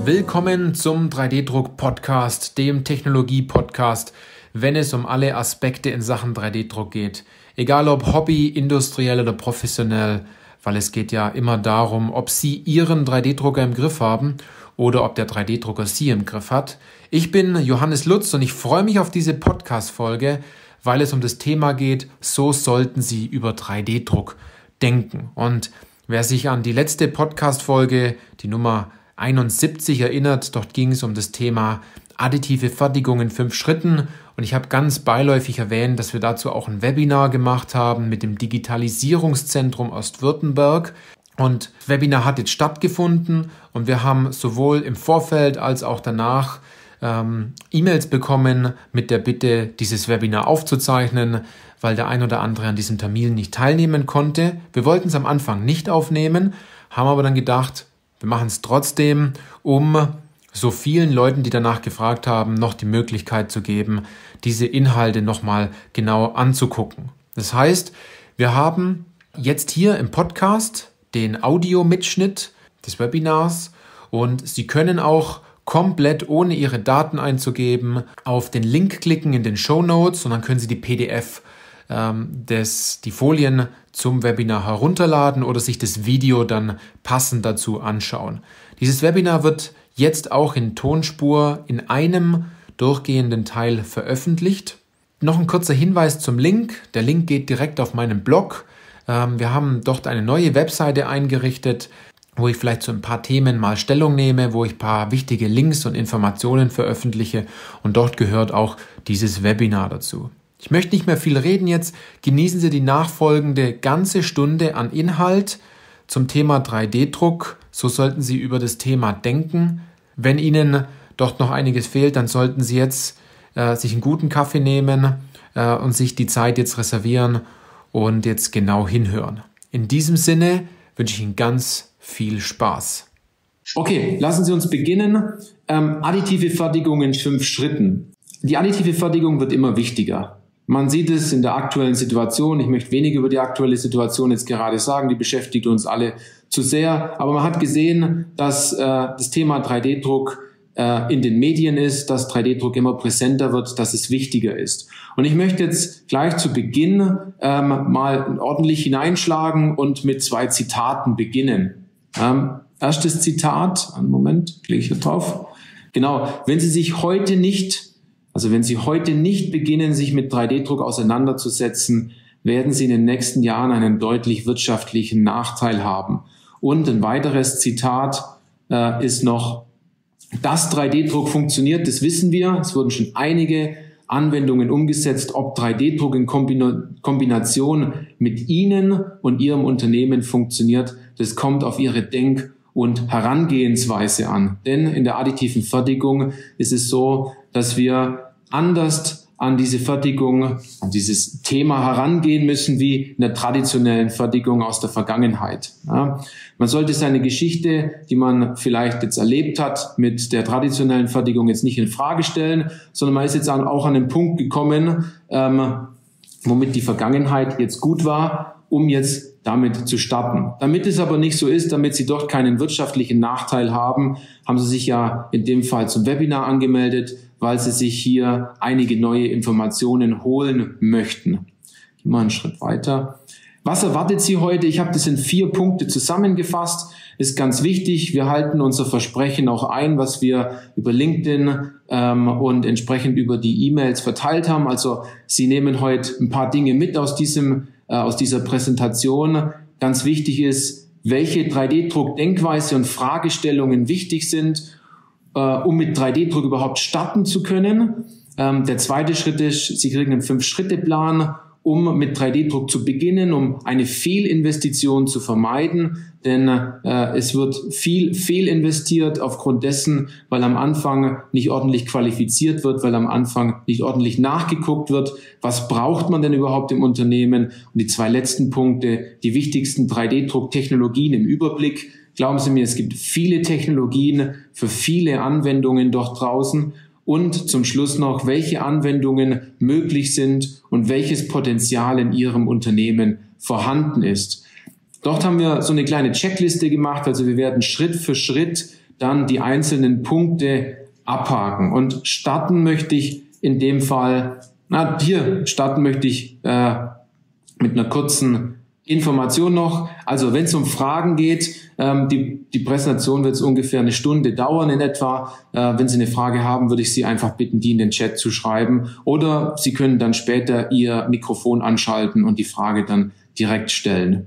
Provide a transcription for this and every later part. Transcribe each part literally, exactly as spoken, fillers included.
Willkommen zum drei D Druck Podcast, dem Technologie-Podcast, wenn es um alle Aspekte in Sachen drei D Druck geht. Egal ob Hobby, industriell oder professionell, weil es geht ja immer darum, ob Sie Ihren drei D Drucker im Griff haben oder ob der drei D Drucker Sie im Griff hat. Ich bin Johannes Lutz und ich freue mich auf diese Podcast-Folge, weil es um das Thema geht, so sollten Sie über drei D Druck denken. Und wer sich an die letzte Podcast-Folge, die Nummer einundsiebzig erinnert, dort ging es um das Thema additive Fertigung in fünf Schritten und ich habe ganz beiläufig erwähnt, dass wir dazu auch ein Webinar gemacht haben mit dem Digitalisierungszentrum Ostwürttemberg und das Webinar hat jetzt stattgefunden und wir haben sowohl im Vorfeld als auch danach ähm, E-Mails bekommen mit der Bitte, dieses Webinar aufzuzeichnen, weil der ein oder andere an diesem Termin nicht teilnehmen konnte. Wir wollten es am Anfang nicht aufnehmen, haben aber dann gedacht, wir machen es trotzdem, um so vielen Leuten, die danach gefragt haben, noch die Möglichkeit zu geben, diese Inhalte nochmal genau anzugucken. Das heißt, wir haben jetzt hier im Podcast den Audiomitschnitt des Webinars und Sie können auch komplett ohne Ihre Daten einzugeben auf den Link klicken in den Shownotes und dann können Sie die P D F ähm, des, die Folien zum Webinar herunterladen oder sich das Video dann passend dazu anschauen. Dieses Webinar wird jetzt auch in Tonspur in einem durchgehenden Teil veröffentlicht. Noch ein kurzer Hinweis zum Link. Der Link geht direkt auf meinen Blog. Ähm, wir haben dort eine neue Webseite eingerichtet, wo ich vielleicht zu ein paar Themen mal Stellung nehme, wo ich ein paar wichtige Links und Informationen veröffentliche und dort gehört auch dieses Webinar dazu. Ich möchte nicht mehr viel reden jetzt. Genießen Sie die nachfolgende ganze Stunde an Inhalt zum Thema drei D Druck. So sollten Sie über das Thema denken. Wenn Ihnen dort noch einiges fehlt, dann sollten Sie jetzt äh, sich einen guten Kaffee nehmen äh, und sich die Zeit jetzt reservieren und jetzt genau hinhören. In diesem Sinne wünsche ich Ihnen ganz viel Spaß. Okay, lassen Sie uns beginnen. Ähm, additive Fertigung in fünf Schritten. Die additive Fertigung wird immer wichtiger. Man sieht es in der aktuellen Situation. Ich möchte wenig über die aktuelle Situation jetzt gerade sagen. Die beschäftigt uns alle zu sehr. Aber man hat gesehen, dass äh, das Thema drei D Druck äh, in den Medien ist, dass drei D Druck immer präsenter wird, dass es wichtiger ist. Und ich möchte jetzt gleich zu Beginn ähm, mal ordentlich hineinschlagen und mit zwei Zitaten beginnen. Ähm, erstes Zitat, einen Moment, klicke ich hier drauf. Genau, wenn Sie sich heute nicht Also wenn Sie heute nicht beginnen, sich mit drei D Druck auseinanderzusetzen, werden Sie in den nächsten Jahren einen deutlich wirtschaftlichen Nachteil haben. Und ein weiteres Zitat äh, ist noch, dass drei D Druck funktioniert, das wissen wir. Es wurden schon einige Anwendungen umgesetzt. Ob drei D Druck in Kombina- Kombination mit Ihnen und Ihrem Unternehmen funktioniert, das kommt auf Ihre Denk- und Herangehensweise an. Denn in der additiven Fertigung ist es so, dass wir anders an diese Fertigung, an dieses Thema herangehen müssen wie in der traditionellen Fertigung aus der Vergangenheit. Ja, man sollte seine Geschichte, die man vielleicht jetzt erlebt hat, mit der traditionellen Fertigung jetzt nicht in Frage stellen, sondern man ist jetzt auch an den Punkt gekommen, ähm, womit die Vergangenheit jetzt gut war, um jetzt damit zu starten. Damit es aber nicht so ist, damit Sie dort keinen wirtschaftlichen Nachteil haben, haben Sie sich ja in dem Fall zum Webinar angemeldet, weil Sie sich hier einige neue Informationen holen möchten. Gehen wir einen Schritt weiter. Was erwartet Sie heute? Ich habe das in vier Punkte zusammengefasst. Ist ganz wichtig. Wir halten unser Versprechen auch ein, was wir über LinkedIn ähm, und entsprechend über die E-Mails verteilt haben. Also Sie nehmen heute ein paar Dinge mit aus diesem äh, aus dieser Präsentation. Ganz wichtig ist, welche drei D Druck Denkweise und Fragestellungen wichtig sind, äh, um mit drei D Druck überhaupt starten zu können. Ähm, der zweite Schritt ist, Sie kriegen einen Fünf-Schritte-Plan, um mit drei D Druck zu beginnen, um eine Fehlinvestition zu vermeiden. Denn äh, es wird viel fehlinvestiert aufgrund dessen, weil am Anfang nicht ordentlich qualifiziert wird, weil am Anfang nicht ordentlich nachgeguckt wird. Was braucht man denn überhaupt im Unternehmen? Und die zwei letzten Punkte, die wichtigsten drei D Druck Technologien im Überblick. Glauben Sie mir, es gibt viele Technologien für viele Anwendungen dort draußen. Und zum Schluss noch, welche Anwendungen möglich sind und welches Potenzial in Ihrem Unternehmen vorhanden ist. Dort haben wir so eine kleine Checkliste gemacht, also wir werden Schritt für Schritt dann die einzelnen Punkte abhaken. Und starten möchte ich in dem Fall, na, hier starten möchte ich äh, mit einer kurzen Information noch. Also wenn es um Fragen geht, ähm, die, die Präsentation wird ungefähr eine Stunde dauern in etwa. Äh, wenn Sie eine Frage haben, würde ich Sie einfach bitten, die in den Chat zu schreiben. Oder Sie können dann später Ihr Mikrofon anschalten und die Frage dann direkt stellen.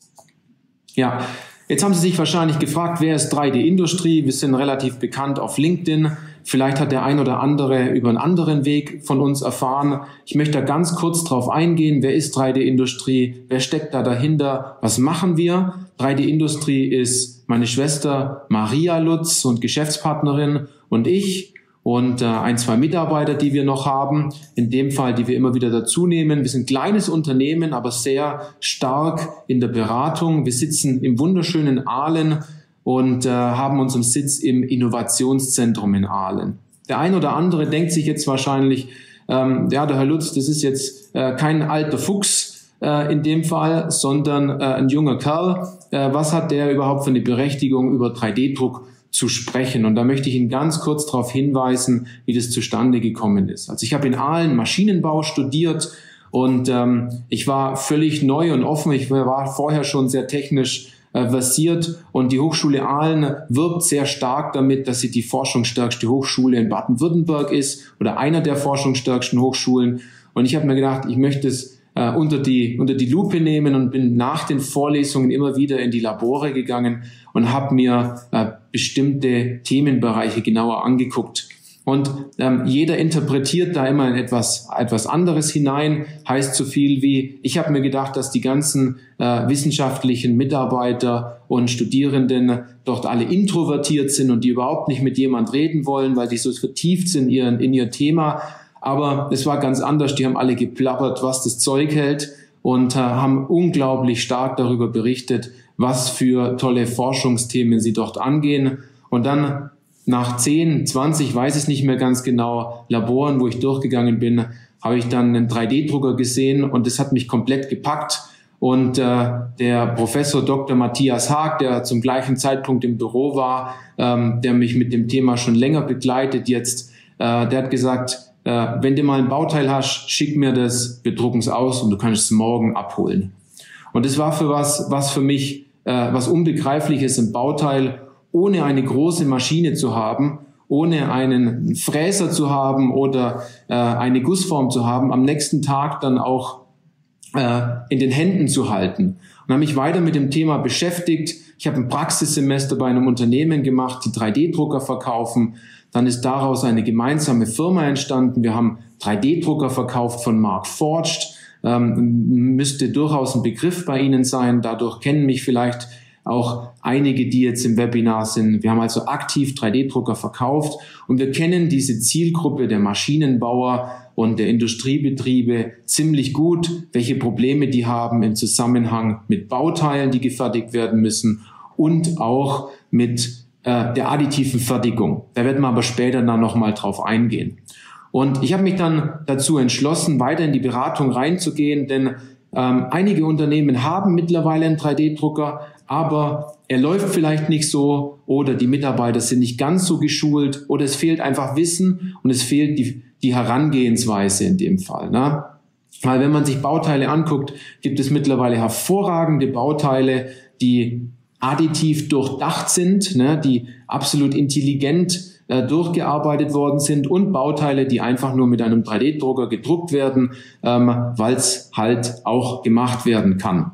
Ja, jetzt haben Sie sich wahrscheinlich gefragt, wer ist drei D Industrie? Wir sind relativ bekannt auf LinkedIn. Vielleicht hat der ein oder andere über einen anderen Weg von uns erfahren. Ich möchte da ganz kurz drauf eingehen. Wer ist drei D Industrie? Wer steckt da dahinter? Was machen wir? drei D Industrie ist meine Schwester Maria Lutz und Geschäftspartnerin und ich und äh, ein, zwei Mitarbeiter, die wir noch haben. In dem Fall, die wir immer wieder dazu nehmen. Wir sind ein kleines Unternehmen, aber sehr stark in der Beratung. Wir sitzen im wunderschönen Aalen und äh, haben unseren Sitz im Innovationszentrum in Aalen. Der ein oder andere denkt sich jetzt wahrscheinlich, ähm, ja, der Herr Lutz, das ist jetzt äh, kein alter Fuchs äh, in dem Fall, sondern äh, ein junger Kerl. Äh, was hat der überhaupt für eine Berechtigung, über drei D Druck zu sprechen? Und da möchte ich Ihnen ganz kurz darauf hinweisen, wie das zustande gekommen ist. Also ich habe in Aalen Maschinenbau studiert und ähm, ich war völlig neu und offen. Ich war vorher schon sehr technisch versiert und die Hochschule Aalen wirbt sehr stark damit, dass sie die forschungsstärkste Hochschule in Baden-Württemberg ist oder einer der forschungsstärksten Hochschulen. Und ich habe mir gedacht, ich möchte es äh, unter die unter die Lupe nehmen und bin nach den Vorlesungen immer wieder in die Labore gegangen und habe mir äh, bestimmte Themenbereiche genauer angeguckt. Und ähm, jeder interpretiert da immer etwas etwas anderes hinein, heißt so viel wie, ich habe mir gedacht, dass die ganzen äh, wissenschaftlichen Mitarbeiter und Studierenden dort alle introvertiert sind und die überhaupt nicht mit jemand reden wollen, weil die so vertieft sind in ihr, in ihr Thema. Aber es war ganz anders, die haben alle geplappert, was das Zeug hält und äh, haben unglaublich stark darüber berichtet, was für tolle Forschungsthemen sie dort angehen. Und dann nach zehn, zwanzig, weiß ich nicht mehr ganz genau, Laboren, wo ich durchgegangen bin, habe ich dann einen drei D Drucker gesehen und das hat mich komplett gepackt. Und äh, der Professor Doktor Matthias Haag, der zum gleichen Zeitpunkt im Büro war, ähm, der mich mit dem Thema schon länger begleitet jetzt, äh, der hat gesagt, äh, wenn du mal ein Bauteil hast, schick mir das, wir drucken es aus und du kannst es morgen abholen. Und das war für was, was für mich, äh, was Unbegreifliches, ein Bauteil, ohne eine große Maschine zu haben, ohne einen Fräser zu haben oder äh, eine Gussform zu haben, am nächsten Tag dann auch äh, in den Händen zu halten. Und habe mich weiter mit dem Thema beschäftigt. Ich habe ein Praxissemester bei einem Unternehmen gemacht, die drei D Drucker verkaufen. Dann ist daraus eine gemeinsame Firma entstanden. Wir haben drei D Drucker verkauft von Markforged. Ähm, müsste durchaus ein Begriff bei Ihnen sein. Dadurch kennen mich vielleicht auch einige, die jetzt im Webinar sind. Wir haben also aktiv drei D Drucker verkauft und wir kennen diese Zielgruppe der Maschinenbauer und der Industriebetriebe ziemlich gut, welche Probleme die haben im Zusammenhang mit Bauteilen, die gefertigt werden müssen und auch mit äh, der additiven Fertigung. Da werden wir aber später dann nochmal drauf eingehen. Und ich habe mich dann dazu entschlossen, weiter in die Beratung reinzugehen, denn ähm, einige Unternehmen haben mittlerweile einen drei D Drucker, aber er läuft vielleicht nicht so oder die Mitarbeiter sind nicht ganz so geschult oder es fehlt einfach Wissen und es fehlt die, die Herangehensweise in dem Fall. Ne? Weil wenn man sich Bauteile anguckt, gibt es mittlerweile hervorragende Bauteile, die additiv durchdacht sind, ne? Die absolut intelligent äh, durchgearbeitet worden sind und Bauteile, die einfach nur mit einem drei D Drucker gedruckt werden, ähm, weil es halt auch gemacht werden kann.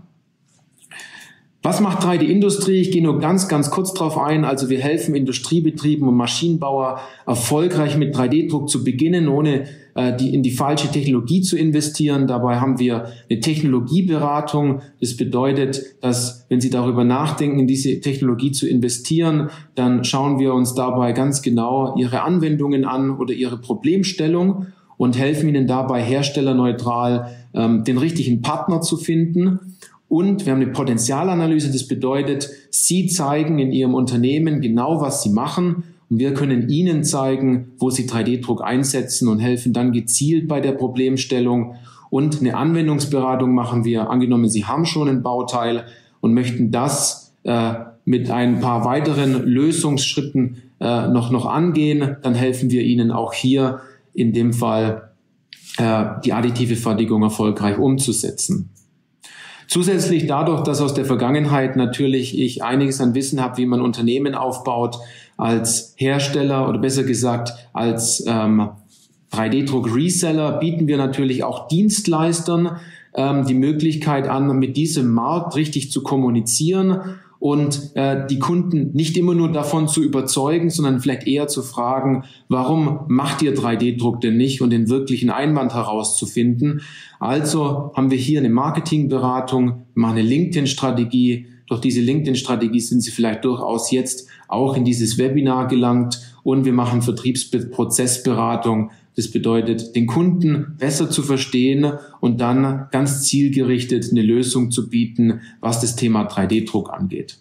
Was macht drei D Industrie? Ich gehe nur ganz, ganz kurz drauf ein. Also wir helfen Industriebetrieben und Maschinenbauer erfolgreich mit drei D Druck zu beginnen, ohne äh, die in die falsche Technologie zu investieren. Dabei haben wir eine Technologieberatung. Das bedeutet, dass wenn Sie darüber nachdenken, in diese Technologie zu investieren, dann schauen wir uns dabei ganz genau Ihre Anwendungen an oder Ihre Problemstellung und helfen Ihnen dabei, herstellerneutral ähm, den richtigen Partner zu finden. Und wir haben eine Potenzialanalyse, das bedeutet, Sie zeigen in Ihrem Unternehmen genau, was Sie machen und wir können Ihnen zeigen, wo Sie drei D Druck einsetzen und helfen dann gezielt bei der Problemstellung. Und eine Anwendungsberatung machen wir, angenommen, Sie haben schon ein Bauteil und möchten das äh, mit ein paar weiteren Lösungsschritten äh, noch, noch angehen, dann helfen wir Ihnen auch hier in dem Fall äh, die additive Fertigung erfolgreich umzusetzen. Zusätzlich dadurch, dass aus der Vergangenheit natürlich ich einiges an Wissen habe, wie man Unternehmen aufbaut, als Hersteller oder besser gesagt als ähm, drei D Druck Reseller bieten wir natürlich auch Dienstleistern ähm, die Möglichkeit an, mit diesem Markt richtig zu kommunizieren und äh, die Kunden nicht immer nur davon zu überzeugen, sondern vielleicht eher zu fragen, warum macht ihr drei D Druck denn nicht, und den wirklichen Einwand herauszufinden. Also haben wir hier eine Marketingberatung, machen eine LinkedIn-Strategie. Durch diese LinkedIn-Strategie sind Sie vielleicht durchaus jetzt auch in dieses Webinar gelangt, und wir machen Vertriebsprozessberatung. Das bedeutet, den Kunden besser zu verstehen und dann ganz zielgerichtet eine Lösung zu bieten, was das Thema drei D Druck angeht.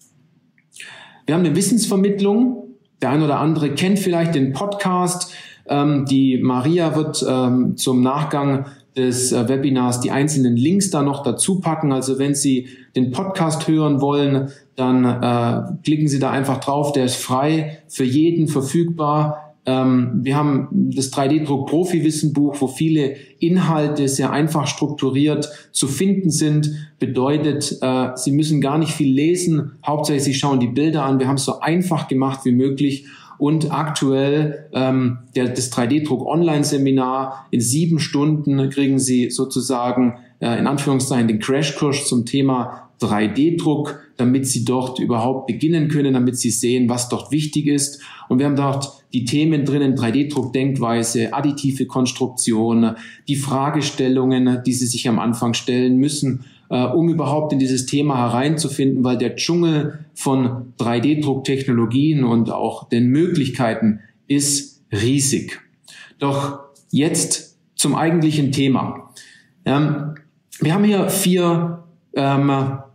Wir haben eine Wissensvermittlung. Der ein oder andere kennt vielleicht den Podcast. Ähm, die Maria wird ähm, zum Nachgang des äh, Webinars die einzelnen Links da noch dazu packen. Also wenn Sie den Podcast hören wollen, dann äh, klicken Sie da einfach drauf. Der ist frei, für jeden verfügbar. Ähm, wir haben das drei D Druck Profi-Wissenbuch, wo viele Inhalte sehr einfach strukturiert zu finden sind. Bedeutet, äh, Sie müssen gar nicht viel lesen. Hauptsächlich Sie schauen die Bilder an. Wir haben es so einfach gemacht wie möglich. Und aktuell ähm, der, das drei D Druck Online-Seminar in sieben Stunden kriegen Sie sozusagen äh, in Anführungszeichen den Crashkurs zum Thema drei D Druck, damit Sie dort überhaupt beginnen können, damit Sie sehen, was dort wichtig ist. Und wir haben dort die Themen drinnen: drei D Druck Denkweise, additive Konstruktion, die Fragestellungen, die Sie sich am Anfang stellen müssen, äh, um überhaupt in dieses Thema hereinzufinden, weil der Dschungel von drei D Druck Technologien und auch den Möglichkeiten ist riesig. Doch jetzt zum eigentlichen Thema. Ähm, wir haben hier vier ähm,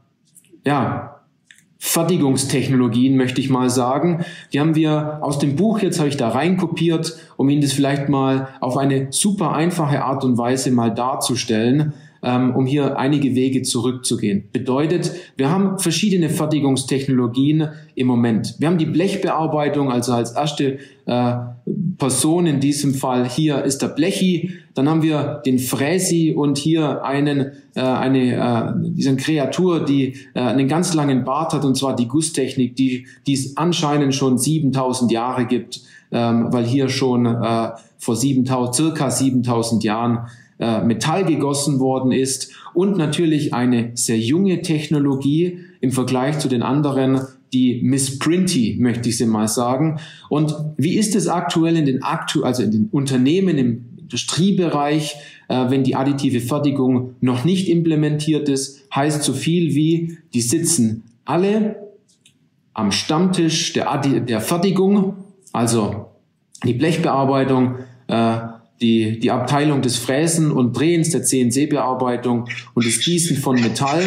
ja, Fertigungstechnologien, möchte ich mal sagen. Die haben wir aus dem Buch, jetzt habe ich da reinkopiert, um Ihnen das vielleicht mal auf eine super einfache Art und Weise mal darzustellen, ähm, um hier einige Wege zurückzugehen. Bedeutet, wir haben verschiedene Fertigungstechnologien im Moment. Wir haben die Blechbearbeitung, also als erste äh, Person in diesem Fall hier ist der Blechi. Dann haben wir den Fräsi und hier einen, äh, eine, äh, diese Kreatur, die äh, einen ganz langen Bart hat, und zwar die Gusstechnik, die, die es anscheinend schon siebentausend Jahre gibt, ähm, weil hier schon äh, vor siebentausend, circa siebentausend Jahren äh, Metall gegossen worden ist. Und natürlich eine sehr junge Technologie im Vergleich zu den anderen, die Miss Printy, möchte ich sie mal sagen. Und wie ist es aktuell in den aktu also in den Unternehmen im Industriebereich, äh, wenn die additive Fertigung noch nicht implementiert ist? Heißt so viel wie, die sitzen alle am Stammtisch der, Addi der Fertigung, also die Blechbearbeitung, äh, die, die Abteilung des Fräsen und Drehens, der C N C-Bearbeitung und das Gießen von Metall.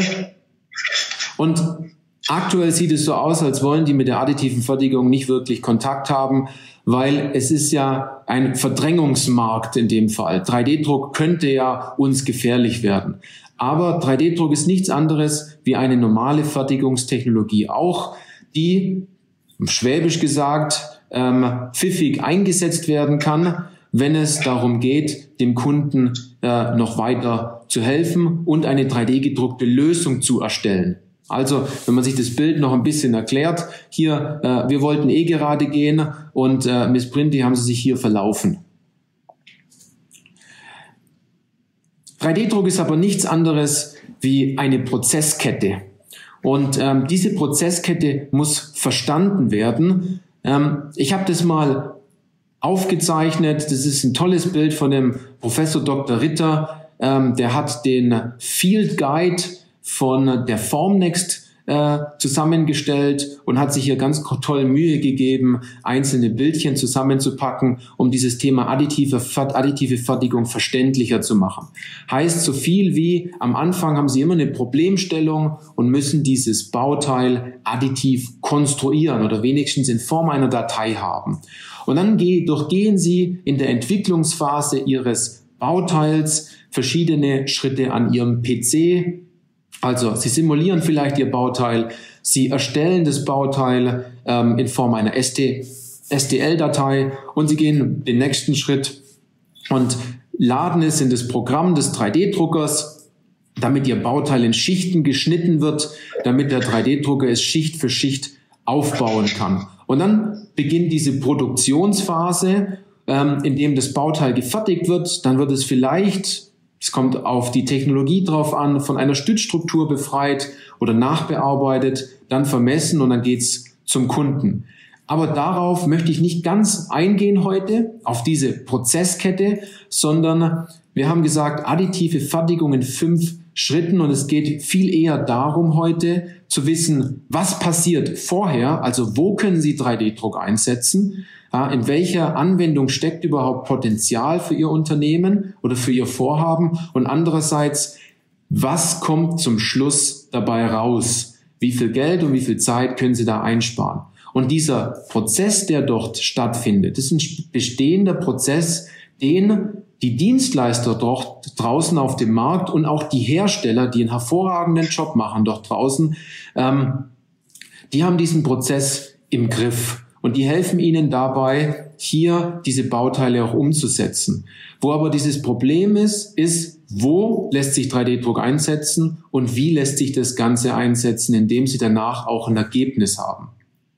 Und aktuell sieht es so aus, als wollen die mit der additiven Fertigung nicht wirklich Kontakt haben, weil es ist ja ein Verdrängungsmarkt in dem Fall. drei D Druck könnte ja uns gefährlich werden. Aber drei D Druck ist nichts anderes wie eine normale Fertigungstechnologie auch, die, schwäbisch gesagt, ähm, pfiffig eingesetzt werden kann, wenn es darum geht, dem Kunden äh, noch weiter zu helfen und eine drei D gedruckte Lösung zu erstellen. Also, wenn man sich das Bild noch ein bisschen erklärt, hier, äh, wir wollten eh gerade gehen und äh, Miss Printy haben sie sich hier verlaufen. drei D Druck ist aber nichts anderes wie eine Prozesskette. Und ähm, diese Prozesskette muss verstanden werden. Ähm, ich habe das mal aufgezeichnet. Das ist ein tolles Bild von dem Professor Doktor Ritter. Ähm, der hat den Field Guide von der Formnext äh, zusammengestellt und hat sich hier ganz toll Mühe gegeben, einzelne Bildchen zusammenzupacken, um dieses Thema additive, additive Fertigung verständlicher zu machen. Heißt so viel wie, am Anfang haben Sie immer eine Problemstellung und müssen dieses Bauteil additiv konstruieren oder wenigstens in Form einer Datei haben. Und dann durchgehen Sie in der Entwicklungsphase Ihres Bauteils verschiedene Schritte an Ihrem P C, Also Sie simulieren vielleicht Ihr Bauteil, Sie erstellen das Bauteil ähm, in Form einer S D L-Datei und Sie gehen den nächsten Schritt und laden es in das Programm des drei D Druckers, damit Ihr Bauteil in Schichten geschnitten wird, damit der drei D Drucker es Schicht für Schicht aufbauen kann. Und dann beginnt diese Produktionsphase, ähm, in dem das Bauteil gefertigt wird. Dann wird es vielleicht, es kommt auf die Technologie drauf an, von einer Stützstruktur befreit oder nachbearbeitet, dann vermessen und dann geht's zum Kunden. Aber darauf möchte ich nicht ganz eingehen heute, auf diese Prozesskette, sondern wir haben gesagt, additive Fertigung in fünf Schritten und es geht viel eher darum heute zu wissen, was passiert vorher, also wo können Sie drei D Druck einsetzen, in welcher Anwendung steckt überhaupt Potenzial für Ihr Unternehmen oder für Ihr Vorhaben und andererseits, was kommt zum Schluss dabei raus, wie viel Geld und wie viel Zeit können Sie da einsparen. Und dieser Prozess, der dort stattfindet, ist ein bestehender Prozess, den die Dienstleister dort draußen auf dem Markt und auch die Hersteller, die einen hervorragenden Job machen dort draußen, ähm, die haben diesen Prozess im Griff und die helfen Ihnen dabei, hier diese Bauteile auch umzusetzen. Wo aber dieses Problem ist, ist, wo lässt sich drei D Druck einsetzen und wie lässt sich das Ganze einsetzen, indem Sie danach auch ein Ergebnis haben.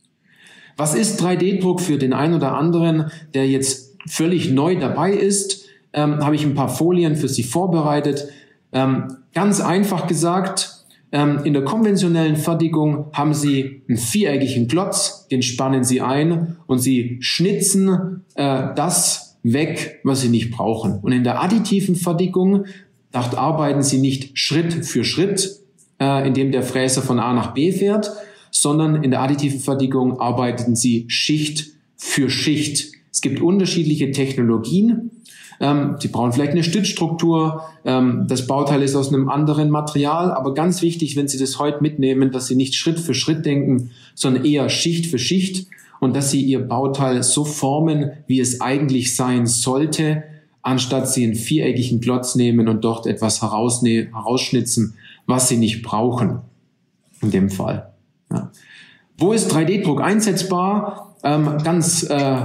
Was ist drei D Druck für den einen oder anderen, der jetzt völlig neu dabei ist? Ähm, habe ich ein paar Folien für Sie vorbereitet. Ähm, ganz einfach gesagt, ähm, in der konventionellen Fertigung haben Sie einen viereckigen Klotz, den spannen Sie ein und Sie schnitzen äh, das weg, was Sie nicht brauchen. Und in der additiven Fertigung, dort arbeiten Sie nicht Schritt für Schritt, äh, indem der Fräser von A nach B fährt, sondern in der additiven Fertigung arbeiten Sie Schicht für Schicht. Es gibt unterschiedliche Technologien. Ähm, Sie brauchen vielleicht eine Stützstruktur. Ähm, das Bauteil ist aus einem anderen Material. Aber ganz wichtig, wenn Sie das heute mitnehmen, dass Sie nicht Schritt für Schritt denken, sondern eher Schicht für Schicht und dass Sie Ihr Bauteil so formen, wie es eigentlich sein sollte, anstatt Sie einen viereckigen Klotz nehmen und dort etwas herausne- herausschnitzen, was Sie nicht brauchen. In dem Fall. Ja. Wo ist drei D Druck einsetzbar? Ähm, ganz äh,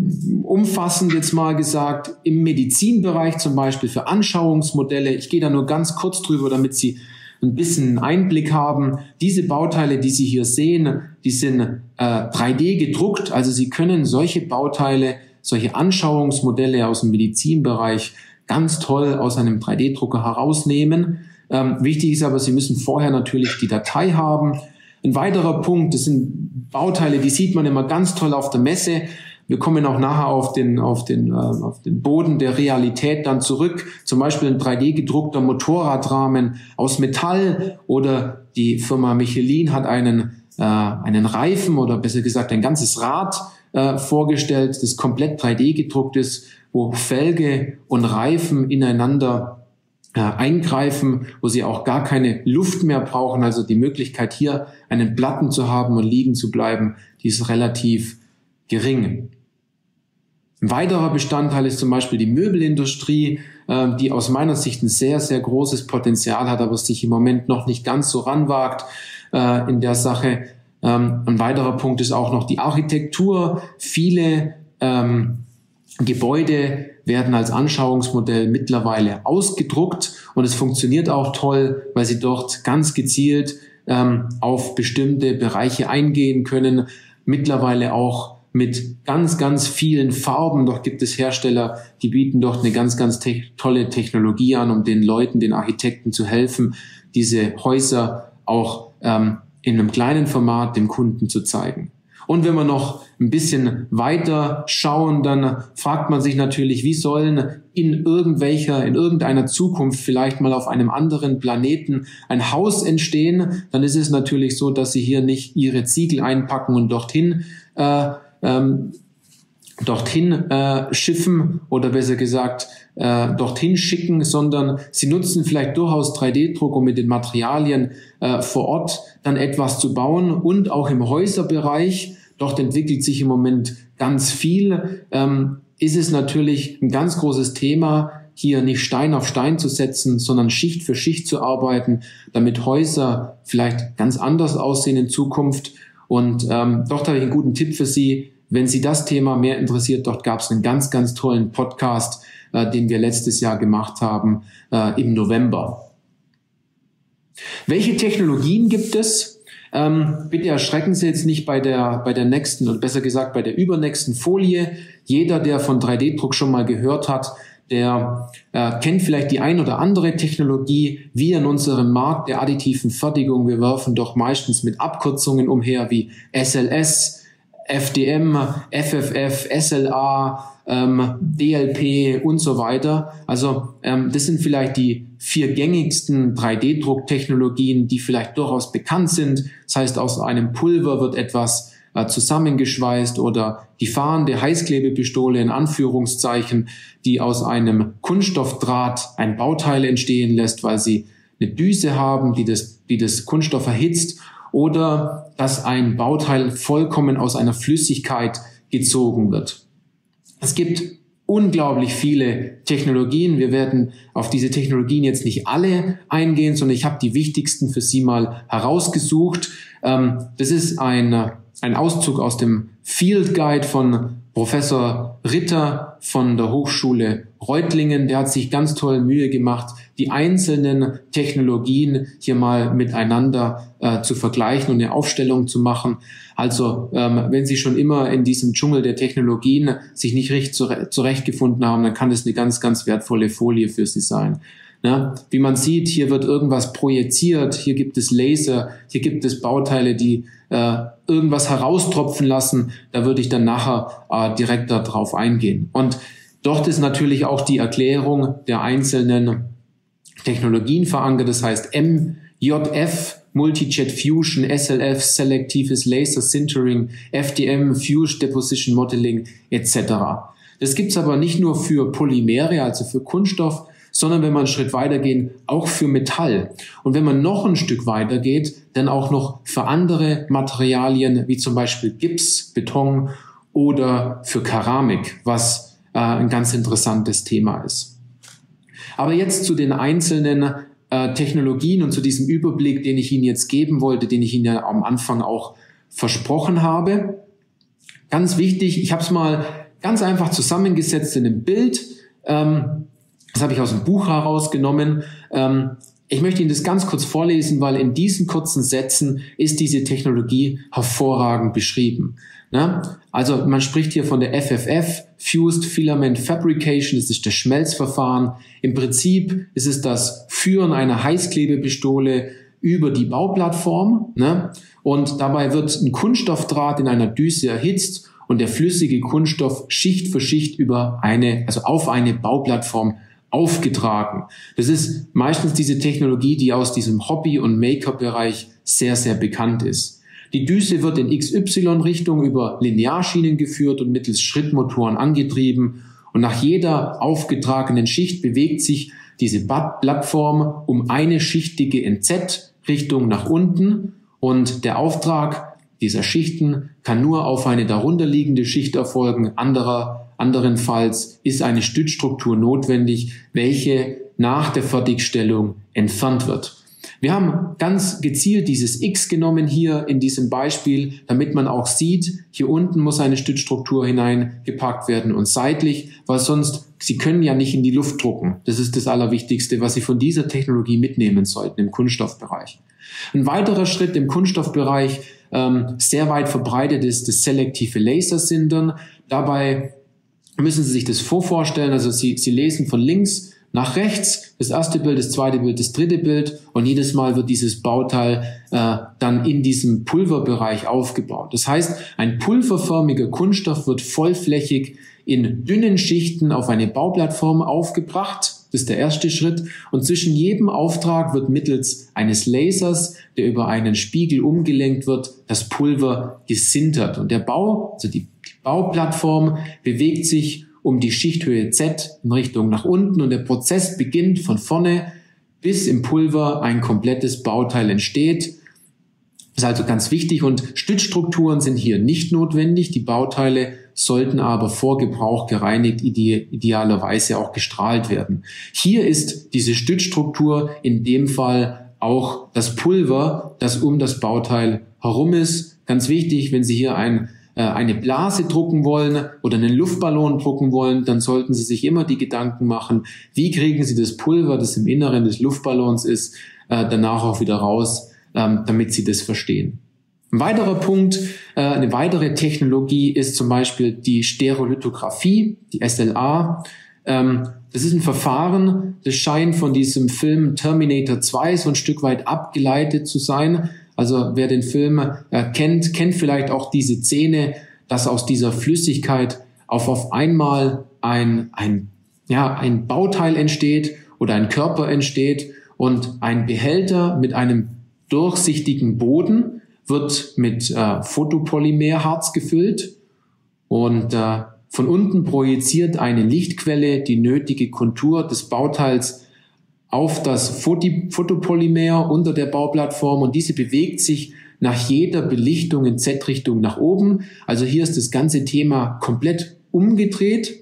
umfassend jetzt mal gesagt, im Medizinbereich zum Beispiel für Anschauungsmodelle. Ich gehe da nur ganz kurz drüber, damit Sie ein bisschen Einblick haben. Diese Bauteile, die Sie hier sehen, die sind äh, drei D gedruckt. Also Sie können solche Bauteile, solche Anschauungsmodelle aus dem Medizinbereich ganz toll aus einem drei D Drucker herausnehmen. Ähm, wichtig ist aber, Sie müssen vorher natürlich die Datei haben. Ein weiterer Punkt, das sind Bauteile, die sieht man immer ganz toll auf der Messe. Wir kommen auch nachher auf den, auf den, äh, auf den Boden der Realität dann zurück. Zum Beispiel ein drei D gedruckter Motorradrahmen aus Metall oder die Firma Michelin hat einen, äh, einen Reifen oder besser gesagt ein ganzes Rad äh, vorgestellt, das komplett drei D gedruckt ist, wo Felge und Reifen ineinander äh, eingreifen, wo sie auch gar keine Luft mehr brauchen. Also die Möglichkeit hier einen Platten zu haben und liegen zu bleiben, die ist relativ gering. Ein weiterer Bestandteil ist zum Beispiel die Möbelindustrie, äh, die aus meiner Sicht ein sehr, sehr großes Potenzial hat, aber sich im Moment noch nicht ganz so ranwagt äh, in der Sache. Ähm, ein weiterer Punkt ist auch noch die Architektur. Viele ähm, Gebäude werden als Anschauungsmodell mittlerweile ausgedruckt und es funktioniert auch toll, weil sie dort ganz gezielt ähm, auf bestimmte Bereiche eingehen können. Mittlerweile auch mit ganz, ganz vielen Farben. Doch gibt es Hersteller, die bieten dort eine ganz, ganz te- tolle Technologie an, um den Leuten, den Architekten zu helfen, diese Häuser auch ähm, in einem kleinen Format dem Kunden zu zeigen. Und wenn wir noch ein bisschen weiter schauen, dann fragt man sich natürlich, wie sollen in irgendwelcher, in irgendeiner Zukunft vielleicht mal auf einem anderen Planeten ein Haus entstehen? Dann ist es natürlich so, dass Sie hier nicht Ihre Ziegel einpacken und dorthin äh, ähm, dorthin äh, schiffen oder besser gesagt äh, dorthin schicken, sondern Sie nutzen vielleicht durchaus drei D Druck, um mit den Materialien äh, vor Ort dann etwas zu bauen und auch im Häuserbereich. Dort entwickelt sich im Moment ganz viel. Ähm, ist es natürlich ein ganz großes Thema, hier nicht Stein auf Stein zu setzen, sondern Schicht für Schicht zu arbeiten, damit Häuser vielleicht ganz anders aussehen in Zukunft. Und ähm, dort habe ich einen guten Tipp für Sie. Wenn Sie das Thema mehr interessiert, dort gab es einen ganz, ganz tollen Podcast, äh, den wir letztes Jahr gemacht haben, äh, im November. Welche Technologien gibt es? Ähm, bitte erschrecken Sie jetzt nicht bei der, bei der nächsten, oder besser gesagt bei der übernächsten Folie. Jeder, der von drei D Druck schon mal gehört hat, der äh, kennt vielleicht die ein oder andere Technologie. Wir in unserem Markt der additiven Fertigung, wir werfen doch meistens mit Abkürzungen umher wie S L S, F D M, F F F, S L A, ähm, D L P und so weiter. Also ähm, das sind vielleicht die vier gängigsten drei D Drucktechnologien, die vielleicht durchaus bekannt sind. Das heißt, aus einem Pulver wird etwas äh, zusammengeschweißt oder die fahrende Heißklebepistole in Anführungszeichen, die aus einem Kunststoffdraht ein Bauteil entstehen lässt, weil sie eine Düse haben, die das, die das Kunststoff erhitzt, oder dass ein Bauteil vollkommen aus einer Flüssigkeit gezogen wird. Es gibt unglaublich viele Technologien. Wir werden auf diese Technologien jetzt nicht alle eingehen, sondern ich habe die wichtigsten für Sie mal herausgesucht. Das ist ein, ein Auszug aus dem Field Guide von Professor Ritter von der Hochschule Reutlingen. Der hat sich ganz toll Mühe gemacht, die einzelnen Technologien hier mal miteinander äh, zu vergleichen und eine Aufstellung zu machen. Also ähm, wenn Sie schon immer in diesem Dschungel der Technologien sich nicht richtig zure- zurechtgefunden haben, dann kann das eine ganz, ganz wertvolle Folie für Sie sein. Ja, wie man sieht, hier wird irgendwas projiziert, hier gibt es Laser, hier gibt es Bauteile, die äh, irgendwas heraustropfen lassen. Da würde ich dann nachher äh, direkt darauf eingehen. Und dort ist natürlich auch die Erklärung der einzelnen Technologien verankert. Das heißt M J F, Multi-Jet Fusion, S L F, Selectives Laser Sintering, F D M, Fused Deposition Modeling et cetera. Das gibt's aber nicht nur für Polymere, also für Kunststoff, sondern wenn man einen Schritt weitergehen, auch für Metall. Und wenn man noch ein Stück weitergeht, dann auch noch für andere Materialien, wie zum Beispiel Gips, Beton oder für Keramik, was äh, ein ganz interessantes Thema ist. Aber jetzt zu den einzelnen äh, Technologien und zu diesem Überblick, den ich Ihnen jetzt geben wollte, den ich Ihnen ja am Anfang auch versprochen habe. Ganz wichtig, ich habe es mal ganz einfach zusammengesetzt in einem Bild. Ähm, Das habe ich aus dem Buch herausgenommen. Ähm, ich möchte Ihnen das ganz kurz vorlesen, weil in diesen kurzen Sätzen ist diese Technologie hervorragend beschrieben. Ne? Also man spricht hier von der F F F, Fused Filament Fabrication, das ist das Schmelzverfahren. Im Prinzip ist es das Führen einer Heißklebepistole über die Bauplattform. Ne? Und dabei wird ein Kunststoffdraht in einer Düse erhitzt und der flüssige Kunststoff Schicht für Schicht über eine, also auf eine Bauplattform aufgetragen. Das ist meistens diese Technologie, die aus diesem Hobby- und Maker-Bereich sehr, sehr bekannt ist. Die Düse wird in X Y-Richtung über Linearschienen geführt und mittels Schrittmotoren angetrieben. Und nach jeder aufgetragenen Schicht bewegt sich diese Plattform um eine schichtige in Z-Richtung nach unten. Und der Auftrag dieser Schichten kann nur auf eine darunterliegende Schicht erfolgen. Anderer Anderenfalls ist eine Stützstruktur notwendig, welche nach der Fertigstellung entfernt wird. Wir haben ganz gezielt dieses X genommen hier in diesem Beispiel, damit man auch sieht, hier unten muss eine Stützstruktur hineingepackt werden und seitlich, weil sonst, Sie können ja nicht in die Luft drucken. Das ist das Allerwichtigste, was Sie von dieser Technologie mitnehmen sollten im Kunststoffbereich. Ein weiterer Schritt im Kunststoffbereich, ähm, sehr weit verbreitet ist das selektive Lasersintern. Dabei müssen Sie sich das vorstellen, also Sie, Sie lesen von links nach rechts, das erste Bild, das zweite Bild, das dritte Bild und jedes Mal wird dieses Bauteil äh, dann in diesem Pulverbereich aufgebaut. Das heißt, ein pulverförmiger Kunststoff wird vollflächig in dünnen Schichten auf eine Bauplattform aufgebracht. Das ist der erste Schritt. Und zwischen jedem Auftrag wird mittels eines Lasers, der über einen Spiegel umgelenkt wird, das Pulver gesintert. Und der Bau, also die Bauplattform, bewegt sich um die Schichthöhe Z in Richtung nach unten und der Prozess beginnt von vorne, bis im Pulver ein komplettes Bauteil entsteht. Das ist also ganz wichtig und Stützstrukturen sind hier nicht notwendig. Die Bauteile sollten aber vor Gebrauch gereinigt, ide idealerweise auch gestrahlt werden. Hier ist diese Stützstruktur in dem Fall auch das Pulver, das um das Bauteil herum ist. Ganz wichtig, wenn Sie hier ein, äh, eine Blase drucken wollen oder einen Luftballon drucken wollen, dann sollten Sie sich immer die Gedanken machen, wie kriegen Sie das Pulver, das im Inneren des Luftballons ist, äh, danach auch wieder raus, damit Sie das verstehen. Ein weiterer Punkt, eine weitere Technologie ist zum Beispiel die Stereolithografie, die S L A. Das ist ein Verfahren, das scheint von diesem Film Terminator zwei so ein Stück weit abgeleitet zu sein. Also wer den Film kennt, kennt vielleicht auch diese Szene, dass aus dieser Flüssigkeit auf, auf einmal ein, ein, ja, ein Bauteil entsteht oder ein Körper entsteht und ein Behälter mit einem durchsichtigen Boden wird mit äh, Photopolymerharz gefüllt und äh, von unten projiziert eine Lichtquelle die nötige Kontur des Bauteils auf das Photo Photopolymer unter der Bauplattform und diese bewegt sich nach jeder Belichtung in Z-Richtung nach oben. Also hier ist das ganze Thema komplett umgedreht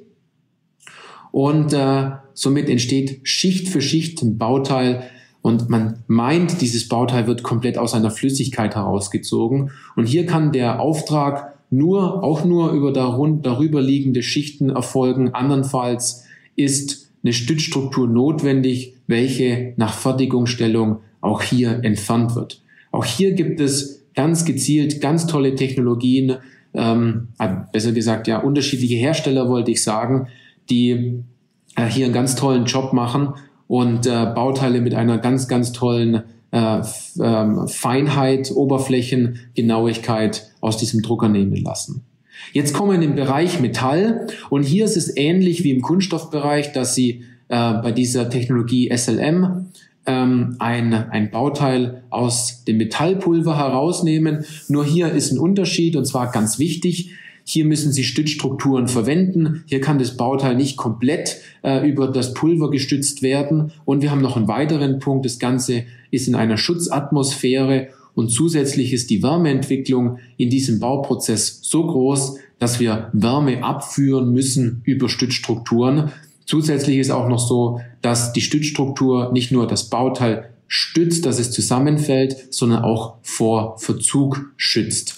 und äh, somit entsteht Schicht für Schicht ein Bauteil. Und man meint, dieses Bauteil wird komplett aus einer Flüssigkeit herausgezogen. Und hier kann der Auftrag nur, auch nur über darüber liegende Schichten erfolgen. Andernfalls ist eine Stützstruktur notwendig, welche nach Fertigungsstellung auch hier entfernt wird. Auch hier gibt es ganz gezielt ganz tolle Technologien, ähm, besser gesagt ja unterschiedliche Hersteller wollte ich sagen, die äh, hier einen ganz tollen Job machen und äh, Bauteile mit einer ganz, ganz tollen äh, äh, Feinheit, Oberflächengenauigkeit aus diesem Drucker nehmen lassen. Jetzt kommen wir in den Bereich Metall und hier ist es ähnlich wie im Kunststoffbereich, dass Sie äh, bei dieser Technologie S L M ähm, ein, ein Bauteil aus dem Metallpulver herausnehmen. Nur hier ist ein Unterschied und zwar ganz wichtig. Hier müssen Sie Stützstrukturen verwenden. Hier kann das Bauteil nicht komplett äh, über das Pulver gestützt werden. Und wir haben noch einen weiteren Punkt. Das Ganze ist in einer Schutzatmosphäre und zusätzlich ist die Wärmeentwicklung in diesem Bauprozess so groß, dass wir Wärme abführen müssen über Stützstrukturen. Zusätzlich ist auch noch so, dass die Stützstruktur nicht nur das Bauteil stützt, dass es zusammenfällt, sondern auch vor Verzug schützt.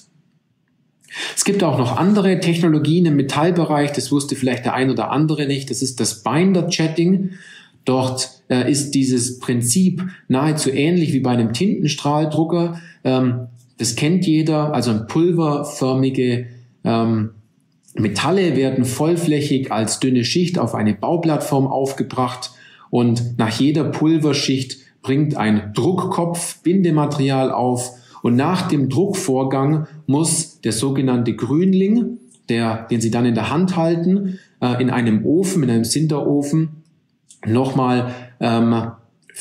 Es gibt auch noch andere Technologien im Metallbereich, das wusste vielleicht der ein oder andere nicht, das ist das Binder-Jetting. Dort äh, ist dieses Prinzip nahezu ähnlich wie bei einem Tintenstrahldrucker. Ähm, das kennt jeder, also ein pulverförmige ähm, Metalle werden vollflächig als dünne Schicht auf eine Bauplattform aufgebracht und nach jeder Pulverschicht bringt ein Druckkopf Bindematerial auf. Und nach dem Druckvorgang muss der sogenannte Grünling, der, den Sie dann in der Hand halten, äh, in einem Ofen, in einem Sinterofen, nochmal ähm,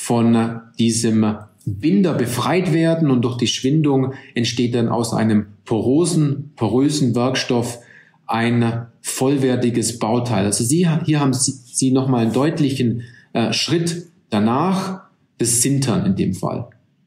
von diesem Binder befreit werden und durch die Schwindung entsteht dann aus einem porosen, porösen Werkstoff ein vollwertiges Bauteil. Also Sie, hier haben Sie, Sie nochmal einen deutlichen äh, Schritt danach, das Sintern in dem Fall.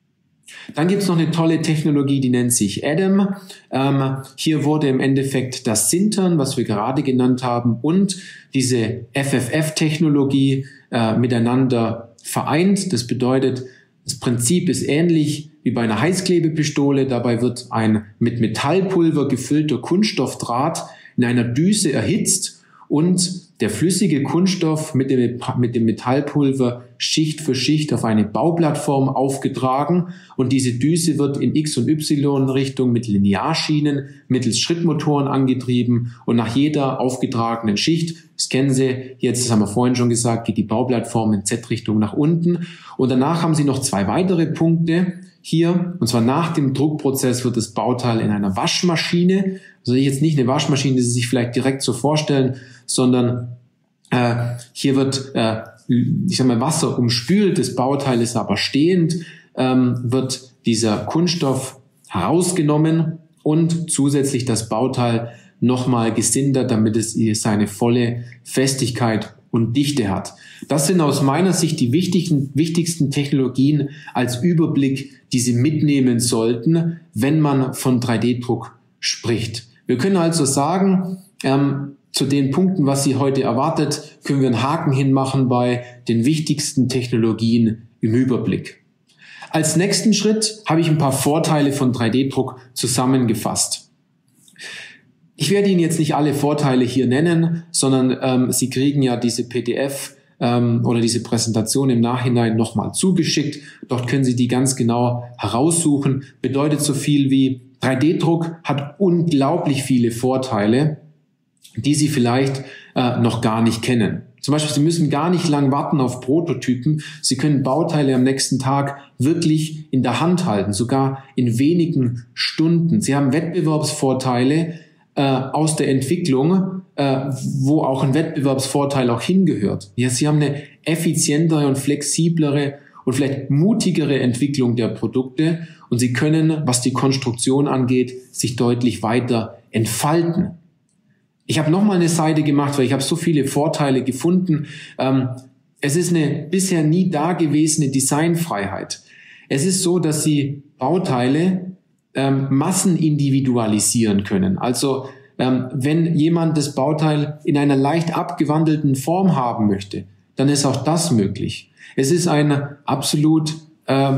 Dann gibt es noch eine tolle Technologie, die nennt sich A D A M. Ähm, hier wurde im Endeffekt das Sintern, was wir gerade genannt haben, und diese F F F-Technologie äh, miteinander vereint. Das bedeutet, das Prinzip ist ähnlich wie bei einer Heißklebepistole. Dabei wird ein mit Metallpulver gefüllter Kunststoffdraht in einer Düse erhitzt und der flüssige Kunststoff mit dem, mit dem Metallpulver Schicht für Schicht auf eine Bauplattform aufgetragen und diese Düse wird in X- und Y-Richtung mit Linearschienen mittels Schrittmotoren angetrieben und nach jeder aufgetragenen Schicht, das kennen Sie jetzt, das haben wir vorhin schon gesagt, geht die Bauplattform in Z-Richtung nach unten und danach haben Sie noch zwei weitere Punkte hier, und zwar nach dem Druckprozess wird das Bauteil in einer Waschmaschine, also jetzt nicht eine Waschmaschine, die Sie sich vielleicht direkt so vorstellen, sondern äh, hier wird, äh, ich sag mal, Wasser umspült, das Bauteil ist aber stehend, ähm, wird dieser Kunststoff herausgenommen und zusätzlich das Bauteil nochmal gesintert, damit es seine volle Festigkeit und Dichte hat. Das sind aus meiner Sicht die wichtigen, wichtigsten Technologien als Überblick, die Sie mitnehmen sollten, wenn man von drei D Druck spricht. Wir können also sagen, ähm, zu den Punkten, was Sie heute erwartet, können wir einen Haken hinmachen bei den wichtigsten Technologien im Überblick. Als nächsten Schritt habe ich ein paar Vorteile von drei D Druck zusammengefasst. Ich werde Ihnen jetzt nicht alle Vorteile hier nennen, sondern ähm, Sie kriegen ja diese P D F ähm, oder diese Präsentation im Nachhinein nochmal zugeschickt. Dort können Sie die ganz genau heraussuchen. Bedeutet so viel wie drei D Druck hat unglaublich viele Vorteile, die Sie vielleicht äh, noch gar nicht kennen. Zum Beispiel, Sie müssen gar nicht lang warten auf Prototypen. Sie können Bauteile am nächsten Tag wirklich in der Hand halten, sogar in wenigen Stunden. Sie haben Wettbewerbsvorteile äh, aus der Entwicklung, äh, wo auch ein Wettbewerbsvorteil auch hingehört. Ja, Sie haben eine effizientere und flexiblere und vielleicht mutigere Entwicklung der Produkte und Sie können, was die Konstruktion angeht, sich deutlich weiter entfalten. Ich habe nochmal eine Seite gemacht, weil ich habe so viele Vorteile gefunden. Ähm, es ist eine bisher nie dagewesene Designfreiheit. Es ist so, dass Sie Bauteile ähm, massenindividualisieren können. Also ähm, wenn jemand das Bauteil in einer leicht abgewandelten Form haben möchte, dann ist auch das möglich. Es ist ein absolut äh,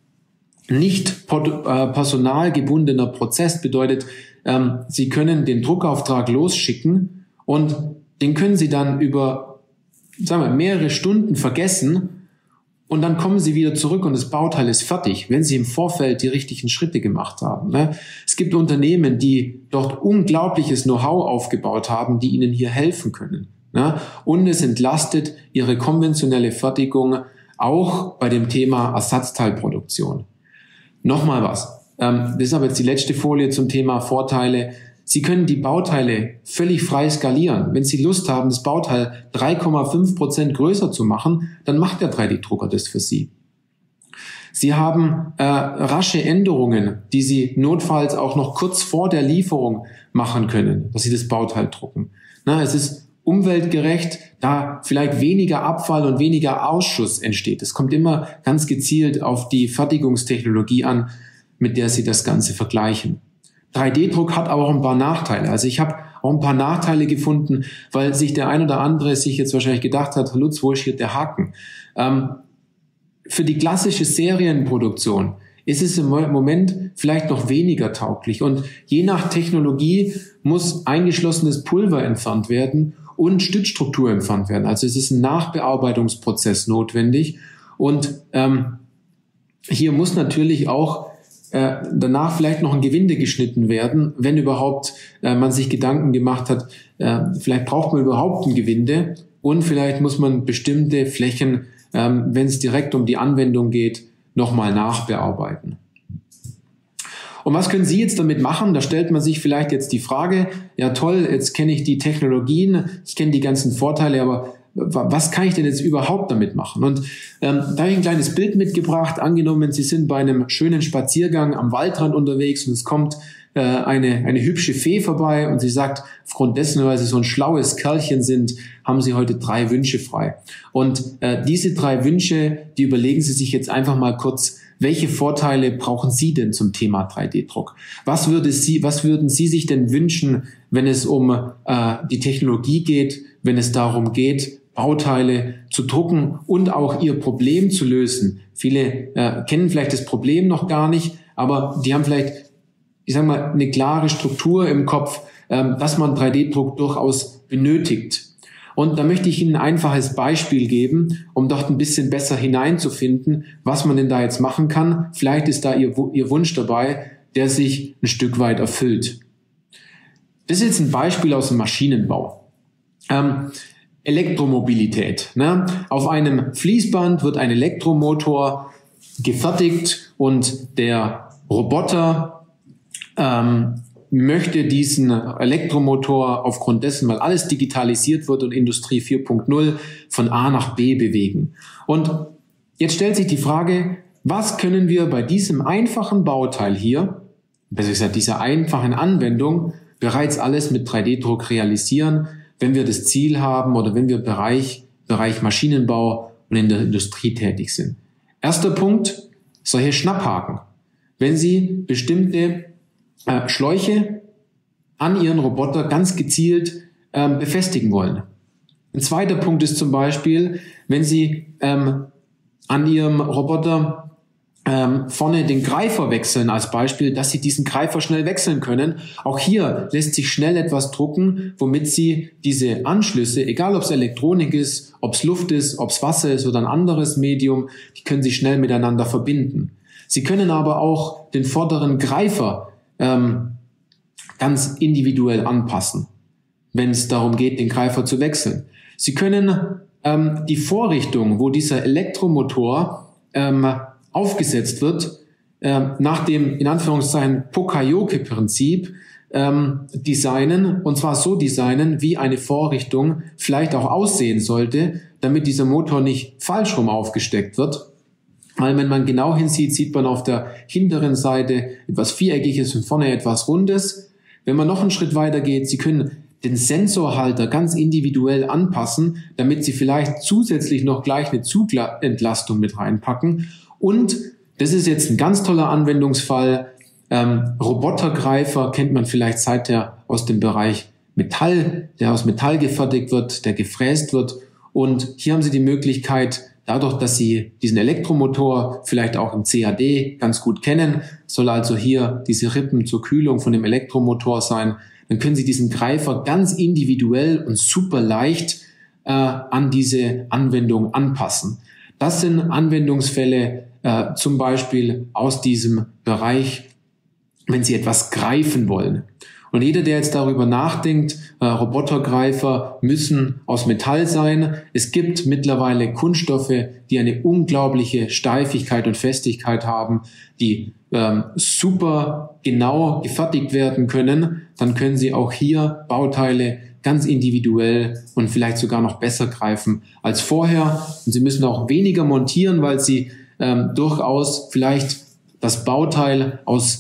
nicht personalgebundener Prozess, bedeutet, ähm, Sie können den Druckauftrag losschicken und den können Sie dann über, sagen wir, mehrere Stunden vergessen und dann kommen Sie wieder zurück und das Bauteil ist fertig, wenn Sie im Vorfeld die richtigen Schritte gemacht haben. Ne? Es gibt Unternehmen, die dort unglaubliches Know-how aufgebaut haben, die Ihnen hier helfen können. Ne? Und es entlastet Ihre konventionelle Fertigung auch bei dem Thema Ersatzteilproduktion. Nochmal was. Ähm, das ist aber jetzt die letzte Folie zum Thema Vorteile. Sie können die Bauteile völlig frei skalieren. Wenn Sie Lust haben, das Bauteil drei Komma fünf Prozent größer zu machen, dann macht der drei D Drucker das für Sie. Sie haben äh, rasche Änderungen, die Sie notfalls auch noch kurz vor der Lieferung machen können, dass Sie das Bauteil drucken. Na, es ist umweltgerecht, da vielleicht weniger Abfall und weniger Ausschuss entsteht. Es kommt immer ganz gezielt auf die Fertigungstechnologie an, mit der Sie das Ganze vergleichen. drei D Druck hat aber auch ein paar Nachteile. Also ich habe auch ein paar Nachteile gefunden, weil sich der ein oder andere sich jetzt wahrscheinlich gedacht hat, Lutz, wo ist hier der Haken? Ähm, für die klassische Serienproduktion ist es im Moment vielleicht noch weniger tauglich. Und je nach Technologie muss eingeschlossenes Pulver entfernt werden und Stützstruktur entfernt werden. Also es ist ein Nachbearbeitungsprozess notwendig. Und ähm, hier muss natürlich auch äh, danach vielleicht noch ein Gewinde geschnitten werden, wenn überhaupt äh, man sich Gedanken gemacht hat, äh, vielleicht braucht man überhaupt ein Gewinde und vielleicht muss man bestimmte Flächen, ähm, wenn es direkt um die Anwendung geht, nochmal nachbearbeiten. Und was können Sie jetzt damit machen? Da stellt man sich vielleicht jetzt die Frage, ja toll, jetzt kenne ich die Technologien, ich kenne die ganzen Vorteile, aber was kann ich denn jetzt überhaupt damit machen? Und ähm, da habe ich ein kleines Bild mitgebracht. Angenommen, Sie sind bei einem schönen Spaziergang am Waldrand unterwegs und es kommt äh, eine, eine hübsche Fee vorbei und sie sagt, aufgrund dessen, weil Sie so ein schlaues Kerlchen sind, haben Sie heute drei Wünsche frei. Und äh, diese drei Wünsche, die überlegen Sie sich jetzt einfach mal kurz, welche Vorteile brauchen Sie denn zum Thema drei D Druck? Was würde Sie, was würden Sie sich denn wünschen, wenn es um äh, die Technologie geht, wenn es darum geht, Bauteile zu drucken und auch ihr Problem zu lösen? Viele äh, kennen vielleicht das Problem noch gar nicht, aber die haben vielleicht, ich sag mal, eine klare Struktur im Kopf, ähm, dass man drei D Druck durchaus benötigt. Und da möchte ich Ihnen ein einfaches Beispiel geben, um dort ein bisschen besser hineinzufinden, was man denn da jetzt machen kann. Vielleicht ist da Ihr, Ihr Wunsch dabei, der sich ein Stück weit erfüllt. Das ist jetzt ein Beispiel aus dem Maschinenbau. Ähm, Elektromobilität. Ne? Auf einem Fließband wird ein Elektromotor gefertigt und der Roboter ähm, möchte diesen Elektromotor aufgrund dessen, weil alles digitalisiert wird und Industrie vier Punkt null von A nach B bewegen. Und jetzt stellt sich die Frage, was können wir bei diesem einfachen Bauteil hier, besser gesagt dieser einfachen Anwendung, bereits alles mit drei D Druck realisieren, wenn wir das Ziel haben oder wenn wir Bereich, Bereich Maschinenbau und in der Industrie tätig sind. Erster Punkt, solche Schnapphaken. Wenn Sie bestimmte äh, Schläuche an Ihren Roboter ganz gezielt ähm, befestigen wollen. Ein zweiter Punkt ist zum Beispiel, wenn Sie ähm, an Ihrem Roboter ähm, vorne den Greifer wechseln als Beispiel, dass Sie diesen Greifer schnell wechseln können. Auch hier lässt sich schnell etwas drucken, womit Sie diese Anschlüsse, egal ob es Elektronik ist, ob es Luft ist, ob es Wasser ist oder ein anderes Medium, die können Sie schnell miteinander verbinden. Sie können aber auch den vorderen Greifer ähm, ganz individuell anpassen, wenn es darum geht, den Greifer zu wechseln. Sie können ähm, die Vorrichtung, wo dieser Elektromotor ähm, aufgesetzt wird, ähm, nach dem in Anführungszeichen Poka-Yoke-Prinzip ähm, designen, und zwar so designen, wie eine Vorrichtung vielleicht auch aussehen sollte, damit dieser Motor nicht falsch rum aufgesteckt wird. Weil wenn man genau hinsieht, sieht man auf der hinteren Seite etwas Viereckiges und vorne etwas Rundes. Wenn man noch einen Schritt weiter geht, Sie können den Sensorhalter ganz individuell anpassen, damit Sie vielleicht zusätzlich noch gleich eine Zugentlastung mit reinpacken. Und das ist jetzt ein ganz toller Anwendungsfall. Ähm, Robotergreifer kennt man vielleicht seither aus dem Bereich Metall, der aus Metall gefertigt wird, der gefräst wird. Und hier haben Sie die Möglichkeit, dadurch, dass Sie diesen Elektromotor vielleicht auch im C A D ganz gut kennen, soll also hier diese Rippen zur Kühlung von dem Elektromotor sein, dann können Sie diesen Greifer ganz individuell und super leicht äh, an diese Anwendung anpassen. Das sind Anwendungsfälle äh, zum Beispiel aus diesem Bereich, wenn Sie etwas greifen wollen. Und jeder, der jetzt darüber nachdenkt, äh, Robotergreifer müssen aus Metall sein. Es gibt mittlerweile Kunststoffe, die eine unglaubliche Steifigkeit und Festigkeit haben, die ähm, super genau gefertigt werden können. Dann können Sie auch hier Bauteile ganz individuell und vielleicht sogar noch besser greifen als vorher. Und Sie müssen auch weniger montieren, weil Sie ähm, durchaus vielleicht das Bauteil aus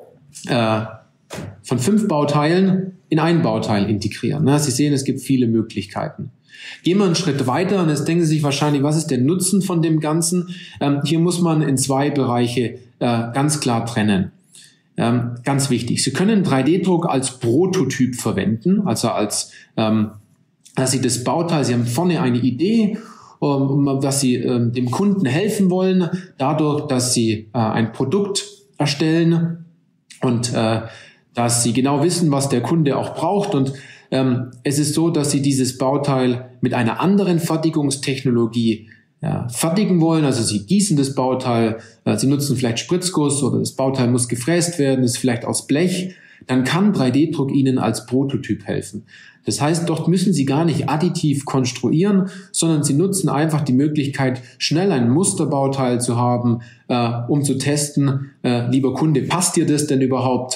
äh, von fünf Bauteilen in ein Bauteil integrieren. Sie sehen, es gibt viele Möglichkeiten. Gehen wir einen Schritt weiter und jetzt denken Sie sich wahrscheinlich, was ist der Nutzen von dem Ganzen? Ähm, hier muss man in zwei Bereiche äh, ganz klar trennen. Ähm, ganz wichtig, Sie können drei D Druck als Prototyp verwenden, also als, ähm, dass Sie das Bauteil, Sie haben vorne eine Idee, um, dass Sie ähm, dem Kunden helfen wollen, dadurch, dass Sie äh, ein Produkt erstellen und äh, dass Sie genau wissen, was der Kunde auch braucht. Und ähm, es ist so, dass Sie dieses Bauteil mit einer anderen Fertigungstechnologie ja, fertigen wollen. Also Sie gießen das Bauteil, äh, Sie nutzen vielleicht Spritzguss oder das Bauteil muss gefräst werden, ist vielleicht aus Blech. Dann kann drei D Druck Ihnen als Prototyp helfen. Das heißt, dort müssen Sie gar nicht additiv konstruieren, sondern Sie nutzen einfach die Möglichkeit, schnell ein Musterbauteil zu haben, äh, um zu testen, äh, lieber Kunde, passt dir das denn überhaupt?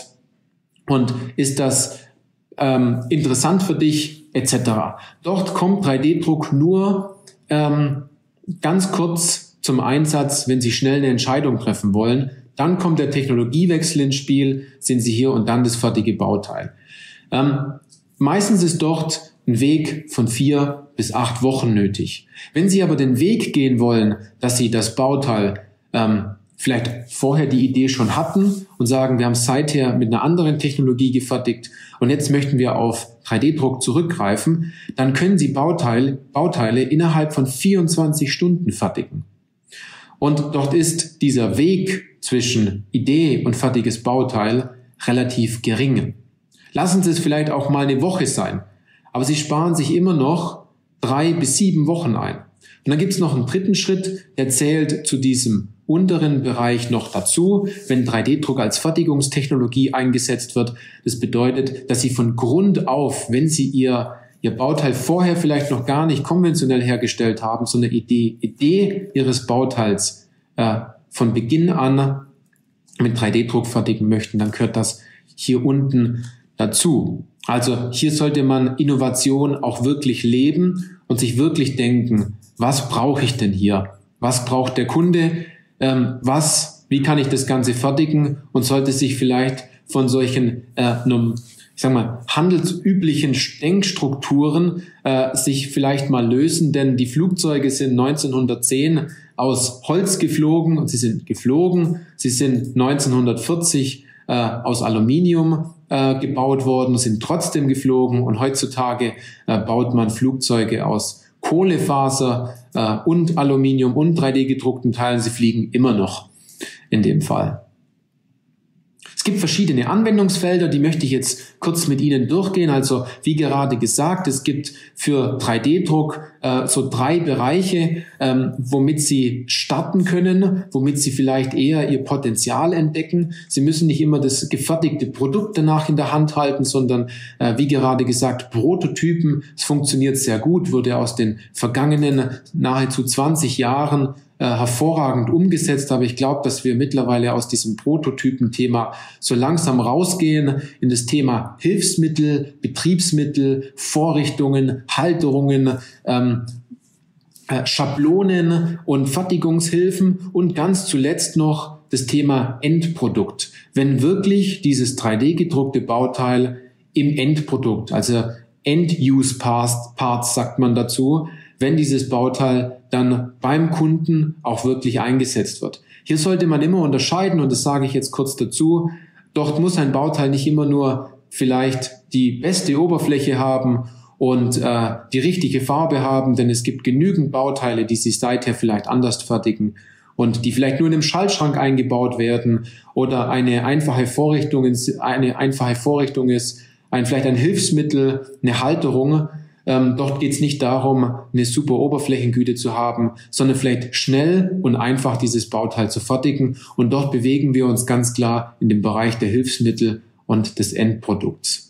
Und ist das ähm, interessant für dich, et cetera. Dort kommt drei D Druck nur ähm, ganz kurz zum Einsatz, wenn Sie schnell eine Entscheidung treffen wollen. Dann kommt der Technologiewechsel ins Spiel, sind Sie hier und dann das fertige Bauteil. Ähm, meistens ist dort ein Weg von vier bis acht Wochen nötig. Wenn Sie aber den Weg gehen wollen, dass Sie das Bauteil ähm, vielleicht vorher die Idee schon hatten und sagen, wir haben es seither mit einer anderen Technologie gefertigt und jetzt möchten wir auf drei D Druck zurückgreifen, dann können Sie Bauteile, Bauteile innerhalb von vierundzwanzig Stunden fertigen. Und dort ist dieser Weg zwischen Idee und fertiges Bauteil relativ gering. Lassen Sie es vielleicht auch mal eine Woche sein, aber Sie sparen sich immer noch drei bis sieben Wochen ein. Und dann gibt es noch einen dritten Schritt, der zählt zu diesem unteren Bereich noch dazu, wenn drei D Druck als Fertigungstechnologie eingesetzt wird. Das bedeutet, dass Sie von Grund auf, wenn Sie Ihr, Ihr Bauteil vorher vielleicht noch gar nicht konventionell hergestellt haben, so eine Idee, Idee Ihres Bauteils äh, von Beginn an mit drei D Druck fertigen möchten, dann gehört das hier unten dazu. Also hier sollte man Innovation auch wirklich leben und sich wirklich denken, was brauche ich denn hier? Was braucht der Kunde? Ähm, was, wie kann ich das Ganze fertigen? Und sollte sich vielleicht von solchen äh, einem ich sag mal, handelsüblichen Denkstrukturen äh, sich vielleicht mal lösen, denn die Flugzeuge sind neunzehnhundertzehn aus Holz geflogen und sie sind geflogen. Sie sind neunzehnhundertvierzig äh, aus Aluminium äh, gebaut worden, sind trotzdem geflogen und heutzutage äh, baut man Flugzeuge aus Kohlefaser äh, und Aluminium und drei D gedruckten Teilen. Sie fliegen immer noch in dem Fall. Es gibt verschiedene Anwendungsfelder, die möchte ich jetzt kurz mit Ihnen durchgehen. Also wie gerade gesagt, es gibt für drei D Druck äh, so drei Bereiche, ähm, womit Sie starten können, womit Sie vielleicht eher Ihr Potenzial entdecken. Sie müssen nicht immer das gefertigte Produkt danach in der Hand halten, sondern äh, wie gerade gesagt, Prototypen. Es funktioniert sehr gut, wurde aus den vergangenen nahezu zwanzig Jahren Äh, hervorragend umgesetzt, aber ich glaube, dass wir mittlerweile aus diesem Prototypen-Thema so langsam rausgehen in das Thema Hilfsmittel, Betriebsmittel, Vorrichtungen, Halterungen, ähm, äh, Schablonen und Fertigungshilfen und ganz zuletzt noch das Thema Endprodukt. Wenn wirklich dieses drei D gedruckte Bauteil im Endprodukt, also End-Use-Parts sagt man dazu, wenn dieses Bauteil dann beim Kunden auch wirklich eingesetzt wird. Hier sollte man immer unterscheiden, und das sage ich jetzt kurz dazu, dort muss ein Bauteil nicht immer nur vielleicht die beste Oberfläche haben und äh, die richtige Farbe haben, denn es gibt genügend Bauteile, die sich seither vielleicht anders fertigen und die vielleicht nur in einem Schaltschrank eingebaut werden oder eine einfache Vorrichtung, eine einfache Vorrichtung ist, ein, vielleicht ein Hilfsmittel, eine Halterung. Ähm, dort geht es nicht darum, eine super Oberflächengüte zu haben, sondern vielleicht schnell und einfach dieses Bauteil zu fertigen. Und dort bewegen wir uns ganz klar in dem Bereich der Hilfsmittel und des Endprodukts.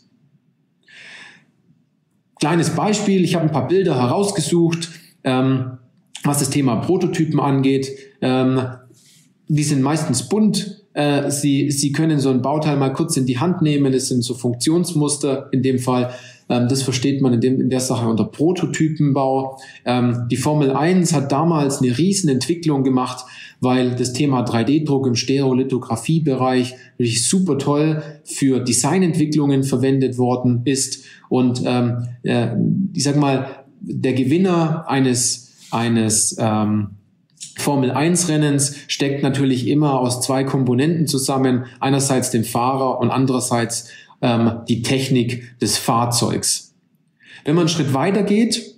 Kleines Beispiel, ich habe ein paar Bilder herausgesucht, ähm, was das Thema Prototypen angeht. Ähm, die sind meistens bunt. Äh, Sie, Sie können so ein Bauteil mal kurz in die Hand nehmen. Das sind so Funktionsmuster in dem Fall. Das versteht man in, dem, in der Sache unter Prototypenbau. Ähm, die Formel eins hat damals eine riesen Entwicklung gemacht, weil das Thema drei D Druck im Stereolithografie-Bereich wirklich super toll für Designentwicklungen verwendet worden ist. Und ähm, äh, ich sag mal, der Gewinner eines, eines ähm, Formel eins Rennens steckt natürlich immer aus zwei Komponenten zusammen. Einerseits dem Fahrer und andererseits ähm, die Technik des Fahrzeugs. Wenn man einen Schritt weiter geht,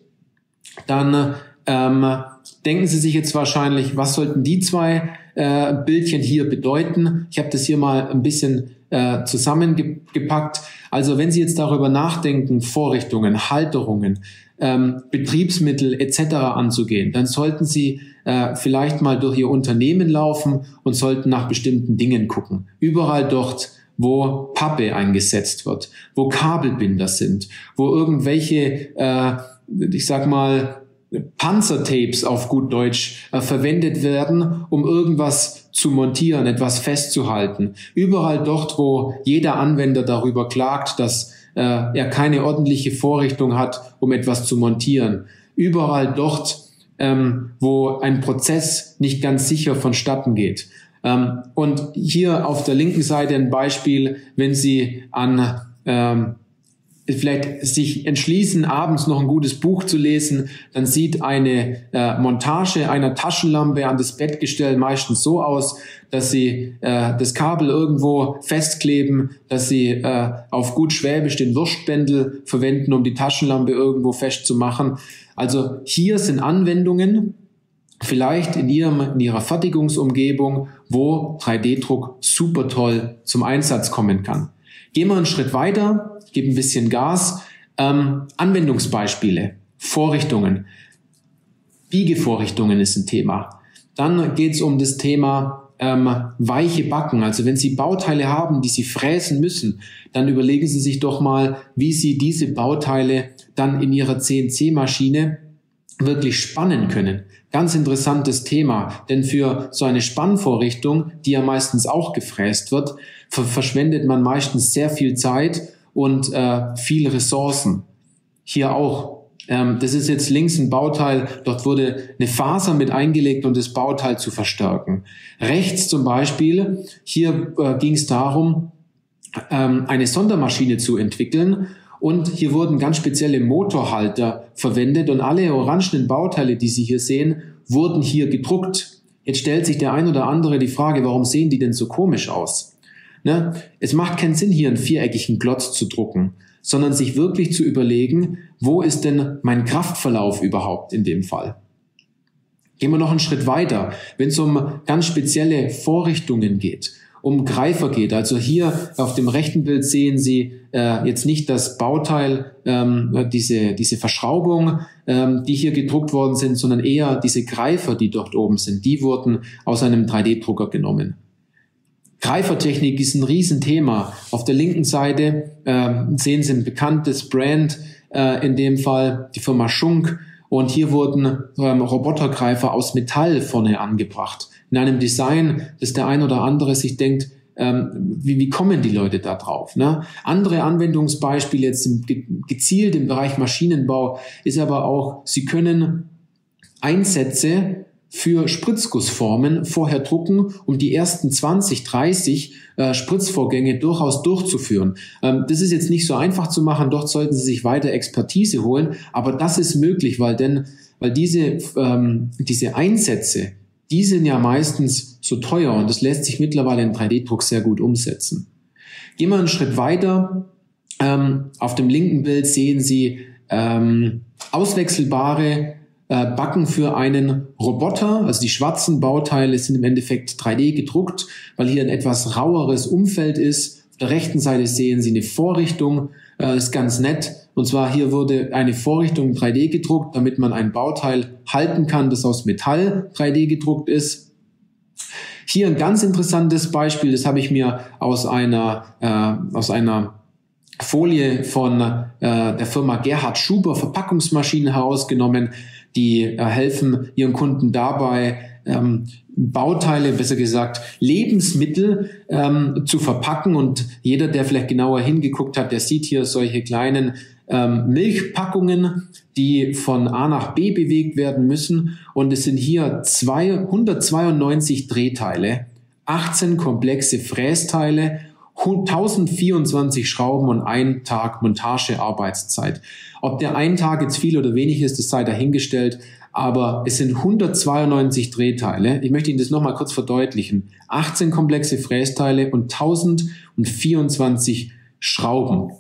dann ähm, denken Sie sich jetzt wahrscheinlich, was sollten die zwei äh, Bildchen hier bedeuten? Ich habe das hier mal ein bisschen äh, zusammengepackt. Also wenn Sie jetzt darüber nachdenken, Vorrichtungen, Halterungen, ähm, Betriebsmittel et cetera anzugehen, dann sollten Sie äh, vielleicht mal durch Ihr Unternehmen laufen und sollten nach bestimmten Dingen gucken. Überall dort, wo Pappe eingesetzt wird, wo Kabelbinder sind, wo irgendwelche, äh, ich sag mal, Panzertapes auf gut Deutsch äh, verwendet werden, um irgendwas zu montieren, etwas festzuhalten. Überall dort, wo jeder Anwender darüber klagt, dass äh, er keine ordentliche Vorrichtung hat, um etwas zu montieren. Überall dort, ähm, wo ein Prozess nicht ganz sicher vonstatten geht. Ähm, und hier auf der linken Seite ein Beispiel, wenn Sie an ähm, vielleicht sich entschließen, abends noch ein gutes Buch zu lesen, dann sieht eine äh, Montage einer Taschenlampe an das Bettgestell meistens so aus, dass Sie äh, das Kabel irgendwo festkleben, dass Sie äh, auf gut Schwäbisch den Wurstbändel verwenden, um die Taschenlampe irgendwo festzumachen. Also hier sind Anwendungen, vielleicht in, ihrem, in Ihrer Fertigungsumgebung, wo drei D Druck super toll zum Einsatz kommen kann. Gehen wir einen Schritt weiter, ich gebe ein bisschen Gas. Ähm, Anwendungsbeispiele, Vorrichtungen. Biegevorrichtungen ist ein Thema. Dann geht es um das Thema ähm, weiche Backen. Also wenn Sie Bauteile haben, die Sie fräsen müssen, dann überlegen Sie sich doch mal, wie Sie diese Bauteile dann in Ihrer C N C-Maschine wirklich spannen können. Ganz interessantes Thema, denn für so eine Spannvorrichtung, die ja meistens auch gefräst wird, ver- verschwendet man meistens sehr viel Zeit und äh, viele Ressourcen. Hier auch. Ähm, das ist jetzt links ein Bauteil, dort wurde eine Faser mit eingelegt, um das Bauteil zu verstärken. Rechts zum Beispiel, hier äh, ging es darum, ähm, eine Sondermaschine zu entwickeln. Und hier wurden ganz spezielle Motorhalter verwendet und alle orangenen Bauteile, die Sie hier sehen, wurden hier gedruckt. Jetzt stellt sich der ein oder andere die Frage, warum sehen die denn so komisch aus? Ne? Es macht keinen Sinn, hier einen viereckigen Klotz zu drucken, sondern sich wirklich zu überlegen, wo ist denn mein Kraftverlauf überhaupt in dem Fall? Gehen wir noch einen Schritt weiter, wenn es um ganz spezielle Vorrichtungen geht, um Greifer geht. Also hier auf dem rechten Bild sehen Sie äh, jetzt nicht das Bauteil, ähm, diese, diese Verschraubung, ähm, die hier gedruckt worden sind, sondern eher diese Greifer, die dort oben sind. Die wurden aus einem drei D Drucker genommen. Greifertechnik ist ein Riesenthema. Auf der linken Seite äh, sehen Sie ein bekanntes Brand, äh, in dem Fall die Firma Schunk. Und hier wurden ähm, Robotergreifer aus Metall vorne angebracht. In einem Design, dass der ein oder andere sich denkt, ähm, wie, wie kommen die Leute da drauf? Ne? Andere Anwendungsbeispiele jetzt im, gezielt im Bereich Maschinenbau ist aber auch, Sie können Einsätze für Spritzgussformen vorher drucken, um die ersten zwanzig, dreißig äh, Spritzvorgänge durchaus durchzuführen. Ähm, das ist jetzt nicht so einfach zu machen, dort sollten Sie sich weiter Expertise holen, aber das ist möglich, weil denn, weil diese, ähm, diese Einsätze, die sind ja meistens so teuer und das lässt sich mittlerweile in drei D Druck sehr gut umsetzen. Gehen wir einen Schritt weiter. Ähm, auf dem linken Bild sehen Sie ähm, auswechselbare Backen für einen Roboter, also die schwarzen Bauteile sind im Endeffekt drei D gedruckt, weil hier ein etwas raueres Umfeld ist. Auf der rechten Seite sehen Sie eine Vorrichtung, äh, ist ganz nett. Und zwar hier wurde eine Vorrichtung drei D gedruckt, damit man ein Bauteil halten kann, das aus Metall drei D gedruckt ist. Hier ein ganz interessantes Beispiel, das habe ich mir aus einer, äh, aus einer Folie von äh, der Firma Gerhard Schuber Verpackungsmaschinen herausgenommen. Die äh, helfen ihren Kunden dabei, ähm, Bauteile, besser gesagt Lebensmittel ähm, zu verpacken. Und jeder, der vielleicht genauer hingeguckt hat, der sieht hier solche kleinen ähm, Milchpackungen, die von A nach B bewegt werden müssen. Und es sind hier hundertzweiundneunzig Drehteile, achtzehn komplexe Frästeile, tausendvierundzwanzig Schrauben und ein Tag Montagearbeitszeit. Ob der ein Tag jetzt viel oder wenig ist, das sei dahingestellt, aber es sind hundertzweiundneunzig Drehteile. Ich möchte Ihnen das nochmal kurz verdeutlichen. achtzehn komplexe Frästeile und tausendvierundzwanzig Schrauben.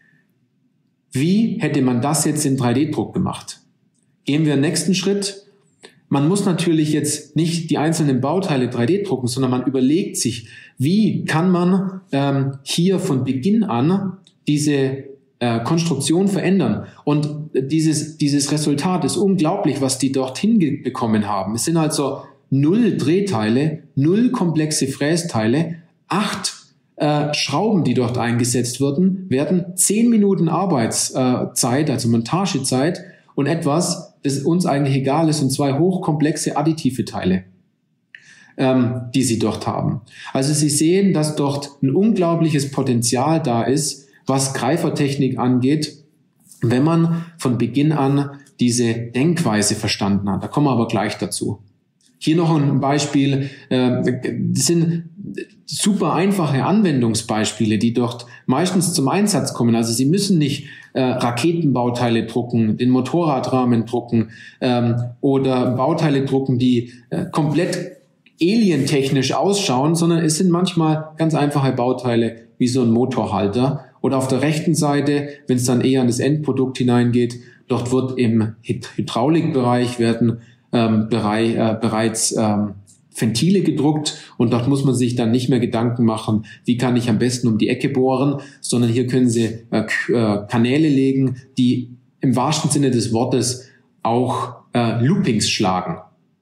Wie hätte man das jetzt in drei D Druck gemacht? Gehen wir den nächsten Schritt. Man muss natürlich jetzt nicht die einzelnen Bauteile drei D drucken, sondern man überlegt sich, wie kann man ähm, hier von Beginn an diese äh, Konstruktion verändern. Und dieses, dieses Resultat ist unglaublich, was die dorthin bekommen haben. Es sind also null Drehteile, null komplexe Frästeile, acht äh, Schrauben, die dort eingesetzt werden, werden zehn Minuten Arbeitszeit, also Montagezeit und etwas, das uns eigentlich egal ist, und zwei hochkomplexe additive Teile, ähm, die sie dort haben. Also Sie sehen, dass dort ein unglaubliches Potenzial da ist, was Greifertechnik angeht, wenn man von Beginn an diese Denkweise verstanden hat. Da kommen wir aber gleich dazu. Hier noch ein Beispiel, äh, das sind super einfache Anwendungsbeispiele, die dort meistens zum Einsatz kommen. Also Sie müssen nicht äh, Raketenbauteile drucken, den Motorradrahmen drucken ähm, oder Bauteile drucken, die äh, komplett alientechnisch ausschauen, sondern es sind manchmal ganz einfache Bauteile wie so ein Motorhalter. Oder auf der rechten Seite, wenn es dann eher an das Endprodukt hineingeht, dort wird im Hydraulikbereich werden ähm, Bereich, äh, bereits ähm, Ventile gedruckt und dort muss man sich dann nicht mehr Gedanken machen, wie kann ich am besten um die Ecke bohren, sondern hier können Sie äh, Kanäle legen, die im wahrsten Sinne des Wortes auch äh, Loopings schlagen.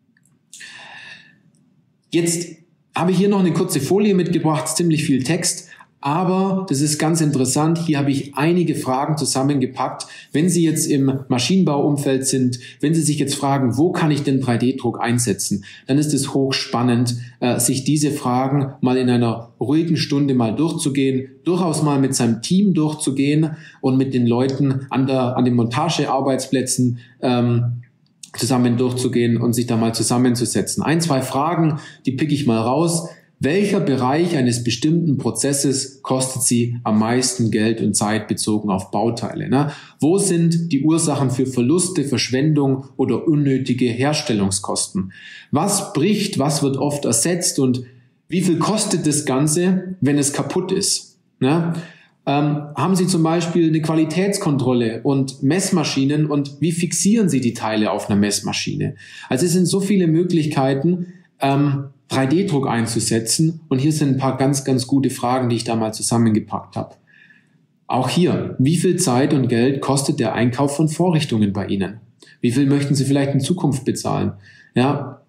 Jetzt habe ich hier noch eine kurze Folie mitgebracht, ziemlich viel Text, aber das ist ganz interessant. Hier habe ich einige Fragen zusammengepackt. Wenn Sie jetzt im Maschinenbauumfeld sind, wenn Sie sich jetzt fragen, wo kann ich denn drei D Druck einsetzen, dann ist es hochspannend, äh, sich diese Fragen mal in einer ruhigen Stunde mal durchzugehen, durchaus mal mit seinem Team durchzugehen und mit den Leuten an, der, an den Montagearbeitsplätzen ähm, zusammen durchzugehen und sich da mal zusammenzusetzen. Ein, zwei Fragen, die pick ich mal raus. welcher Bereich eines bestimmten Prozesses kostet Sie am meisten Geld und Zeit bezogen auf Bauteile? Ne? Wo sind die Ursachen für Verluste, Verschwendung oder unnötige Herstellungskosten? Was bricht, was wird oft ersetzt und wie viel kostet das Ganze, wenn es kaputt ist? Ne? Ähm, haben Sie zum Beispiel eine Qualitätskontrolle und Messmaschinen und wie fixieren Sie die Teile auf einer Messmaschine? Also es sind so viele Möglichkeiten, ähm, drei D Druck einzusetzen. Und hier sind ein paar ganz, ganz gute Fragen, die ich da mal zusammengepackt habe. Auch hier, wie viel Zeit und Geld kostet der Einkauf von Vorrichtungen bei Ihnen? Wie viel möchten Sie vielleicht in Zukunft bezahlen? Ja.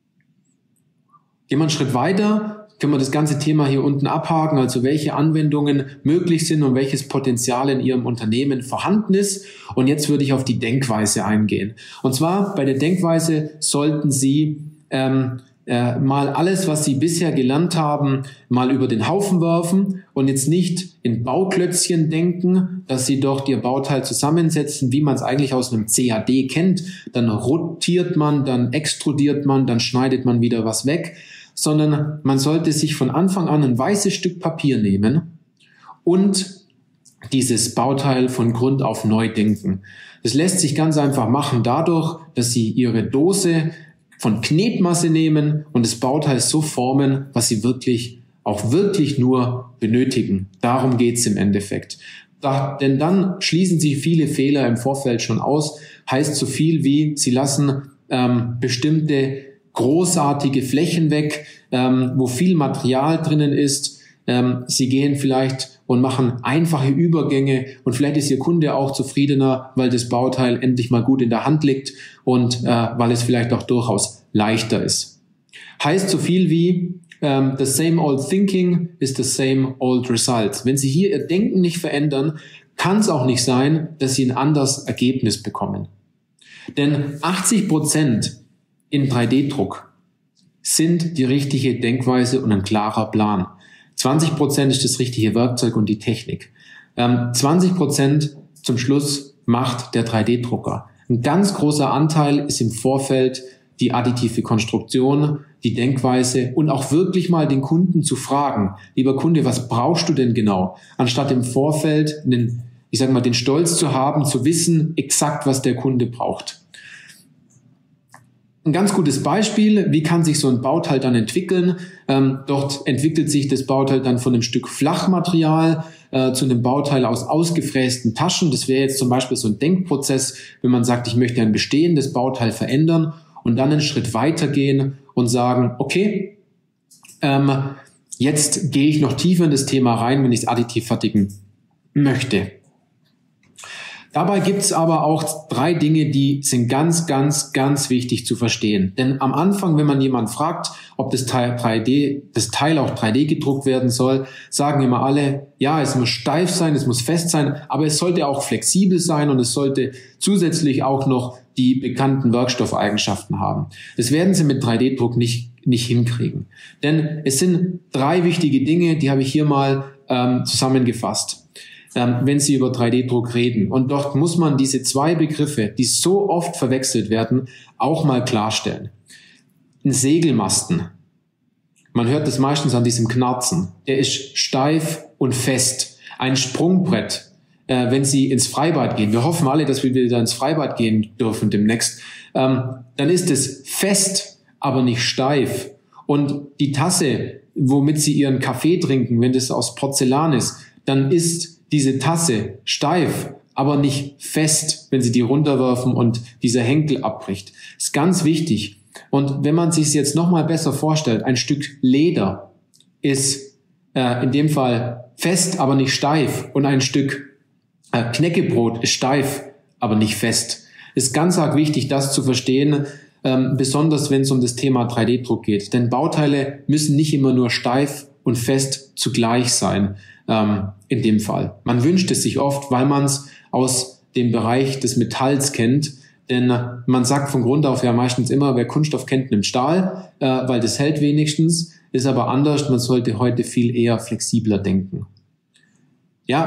Gehen wir einen Schritt weiter, können wir das ganze Thema hier unten abhaken, also welche Anwendungen möglich sind und welches Potenzial in Ihrem Unternehmen vorhanden ist. Und jetzt würde ich auf die Denkweise eingehen. Und zwar bei der Denkweise sollten Sie ähm, Äh, mal alles, was Sie bisher gelernt haben, mal über den Haufen werfen und jetzt nicht in Bauklötzchen denken, dass Sie dort Ihr Bauteil zusammensetzen, wie man es eigentlich aus einem C A D kennt. Dann rotiert man, dann extrudiert man, dann schneidet man wieder was weg, sondern man sollte sich von Anfang an ein weißes Stück Papier nehmen und dieses Bauteil von Grund auf neu denken. Das lässt sich ganz einfach machen dadurch, dass Sie Ihre Dose von Knetmasse nehmen und das Bauteil so formen, was Sie wirklich auch wirklich nur benötigen. Darum geht's im Endeffekt. Da, denn dann schließen Sie viele Fehler im Vorfeld schon aus. Heißt so viel wie, Sie lassen ähm, bestimmte großartige Flächen weg, ähm, wo viel Material drinnen ist. Ähm, Sie gehen vielleicht und machen einfache Übergänge und vielleicht ist Ihr Kunde auch zufriedener, weil das Bauteil endlich mal gut in der Hand liegt und äh, weil es vielleicht auch durchaus leichter ist. Heißt so viel wie, ähm, the same old thinking is the same old results. Wenn Sie hier Ihr Denken nicht verändern, kann es auch nicht sein, dass Sie ein anderes Ergebnis bekommen. Denn achtzig Prozent in drei D Druck sind die richtige Denkweise und ein klarer Plan. zwanzig Prozent ist das richtige Werkzeug und die Technik. Ähm, zwanzig Prozent zum Schluss macht der drei D Drucker. Ein ganz großer Anteil ist im Vorfeld die additive Konstruktion, die Denkweise und auch wirklich mal den Kunden zu fragen, lieber Kunde, was brauchst du denn genau? Anstatt im Vorfeld den, ich sag mal, den Stolz zu haben, zu wissen exakt, was der Kunde braucht. Ein ganz gutes Beispiel, wie kann sich so ein Bauteil dann entwickeln? Ähm, dort entwickelt sich das Bauteil dann von einem Stück Flachmaterial äh, zu einem Bauteil aus ausgefrästen Taschen. Das wäre jetzt zum Beispiel so ein Denkprozess, wenn man sagt, ich möchte ein bestehendes Bauteil verändern und dann einen Schritt weitergehen und sagen, okay, ähm, jetzt gehe ich noch tiefer in das Thema rein, wenn ich es additiv fertigen möchte. Dabei gibt es aber auch drei Dinge, die sind ganz, ganz, ganz wichtig zu verstehen. Denn am Anfang, wenn man jemanden fragt, ob das Teil drei D, das Teil auch drei D gedruckt werden soll, sagen immer alle, ja, es muss steif sein, es muss fest sein, aber es sollte auch flexibel sein und es sollte zusätzlich auch noch die bekannten Werkstoffeigenschaften haben. Das werden Sie mit drei D Druck nicht, nicht hinkriegen. Denn es sind drei wichtige Dinge, die habe ich hier mal ähm, zusammengefasst. Wenn Sie über drei D Druck reden. Und dort muss man diese zwei Begriffe, die so oft verwechselt werden, auch mal klarstellen. Ein Segelmasten, man hört das meistens an diesem Knarzen, der ist steif und fest. Ein Sprungbrett, äh, wenn Sie ins Freibad gehen, wir hoffen alle, dass wir wieder ins Freibad gehen dürfen demnächst, ähm, dann ist es fest, aber nicht steif. Und die Tasse, womit Sie Ihren Kaffee trinken, wenn das aus Porzellan ist, dann ist diese Tasse steif, aber nicht fest, wenn Sie die runterwerfen und dieser Henkel abbricht. Das ist ganz wichtig. Und wenn man sich es jetzt nochmal besser vorstellt, ein Stück Leder ist äh, in dem Fall fest, aber nicht steif. Und ein Stück äh, Knäckebrot ist steif, aber nicht fest. Es ist ganz arg wichtig, das zu verstehen, ähm, besonders wenn es um das Thema drei D Druck geht. Denn Bauteile müssen nicht immer nur steif und fest zugleich sein. Ähm, in dem Fall. Man wünscht es sich oft, weil man es aus dem Bereich des Metalls kennt, denn man sagt von Grund auf ja meistens immer, wer Kunststoff kennt, nimmt Stahl, äh, weil das hält wenigstens, ist aber anders, man sollte heute viel eher flexibler denken. Ja,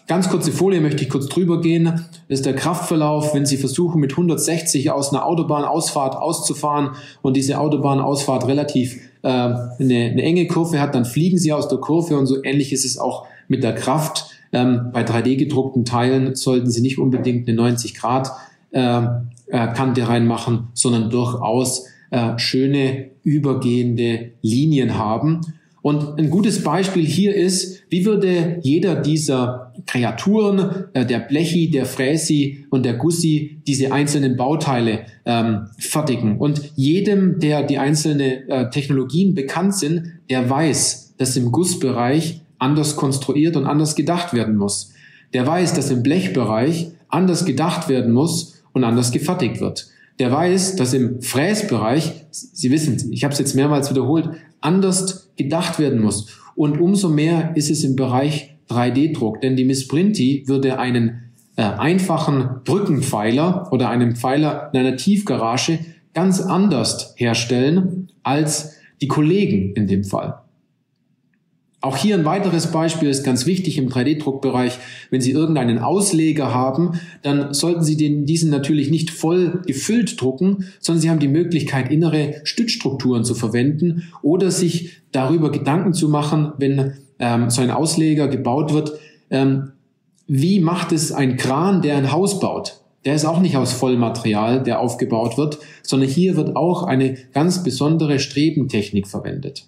Ganz kurze Folie, möchte ich kurz drüber gehen. Das ist der Kraftverlauf, wenn Sie versuchen mit hundertsechzig aus einer Autobahnausfahrt auszufahren und diese Autobahnausfahrt relativ äh, eine, eine enge Kurve hat, dann fliegen Sie aus der Kurve, und so ähnlich ist es auch mit der Kraft. Ähm, bei drei D gedruckten Teilen sollten Sie nicht unbedingt eine neunzig Grad äh, äh, Kante reinmachen, sondern durchaus äh, schöne übergehende Linien haben. Und ein gutes Beispiel hier ist, wie würde jeder dieser Kreaturen, äh, der Blechi, der Fräsi und der Gussi, diese einzelnen Bauteile ähm, fertigen. Und jedem, der die einzelnen äh, Technologien bekannt sind, der weiß, dass im Gussbereich anders konstruiert und anders gedacht werden muss. Der weiß, dass im Blechbereich anders gedacht werden muss und anders gefertigt wird. Der weiß, dass im Fräsbereich, Sie wissen, ich habe es jetzt mehrmals wiederholt, anders gedacht werden muss. Und umso mehr ist es im Bereich drei D Druck, denn die Miss Printi würde einen äh, einfachen Brückenpfeiler oder einen Pfeiler in einer Tiefgarage ganz anders herstellen als die Kollegen in dem Fall. Auch hier ein weiteres Beispiel ist ganz wichtig im drei D Druckbereich. Wenn Sie irgendeinen Ausleger haben, dann sollten Sie den, diesen natürlich nicht voll gefüllt drucken, sondern Sie haben die Möglichkeit, innere Stützstrukturen zu verwenden oder sich darüber Gedanken zu machen, wenn ähm, so ein Ausleger gebaut wird, ähm, wie macht es ein Kran, der ein Haus baut? Der ist auch nicht aus Vollmaterial, der aufgebaut wird, sondern hier wird auch eine ganz besondere Strebentechnik verwendet.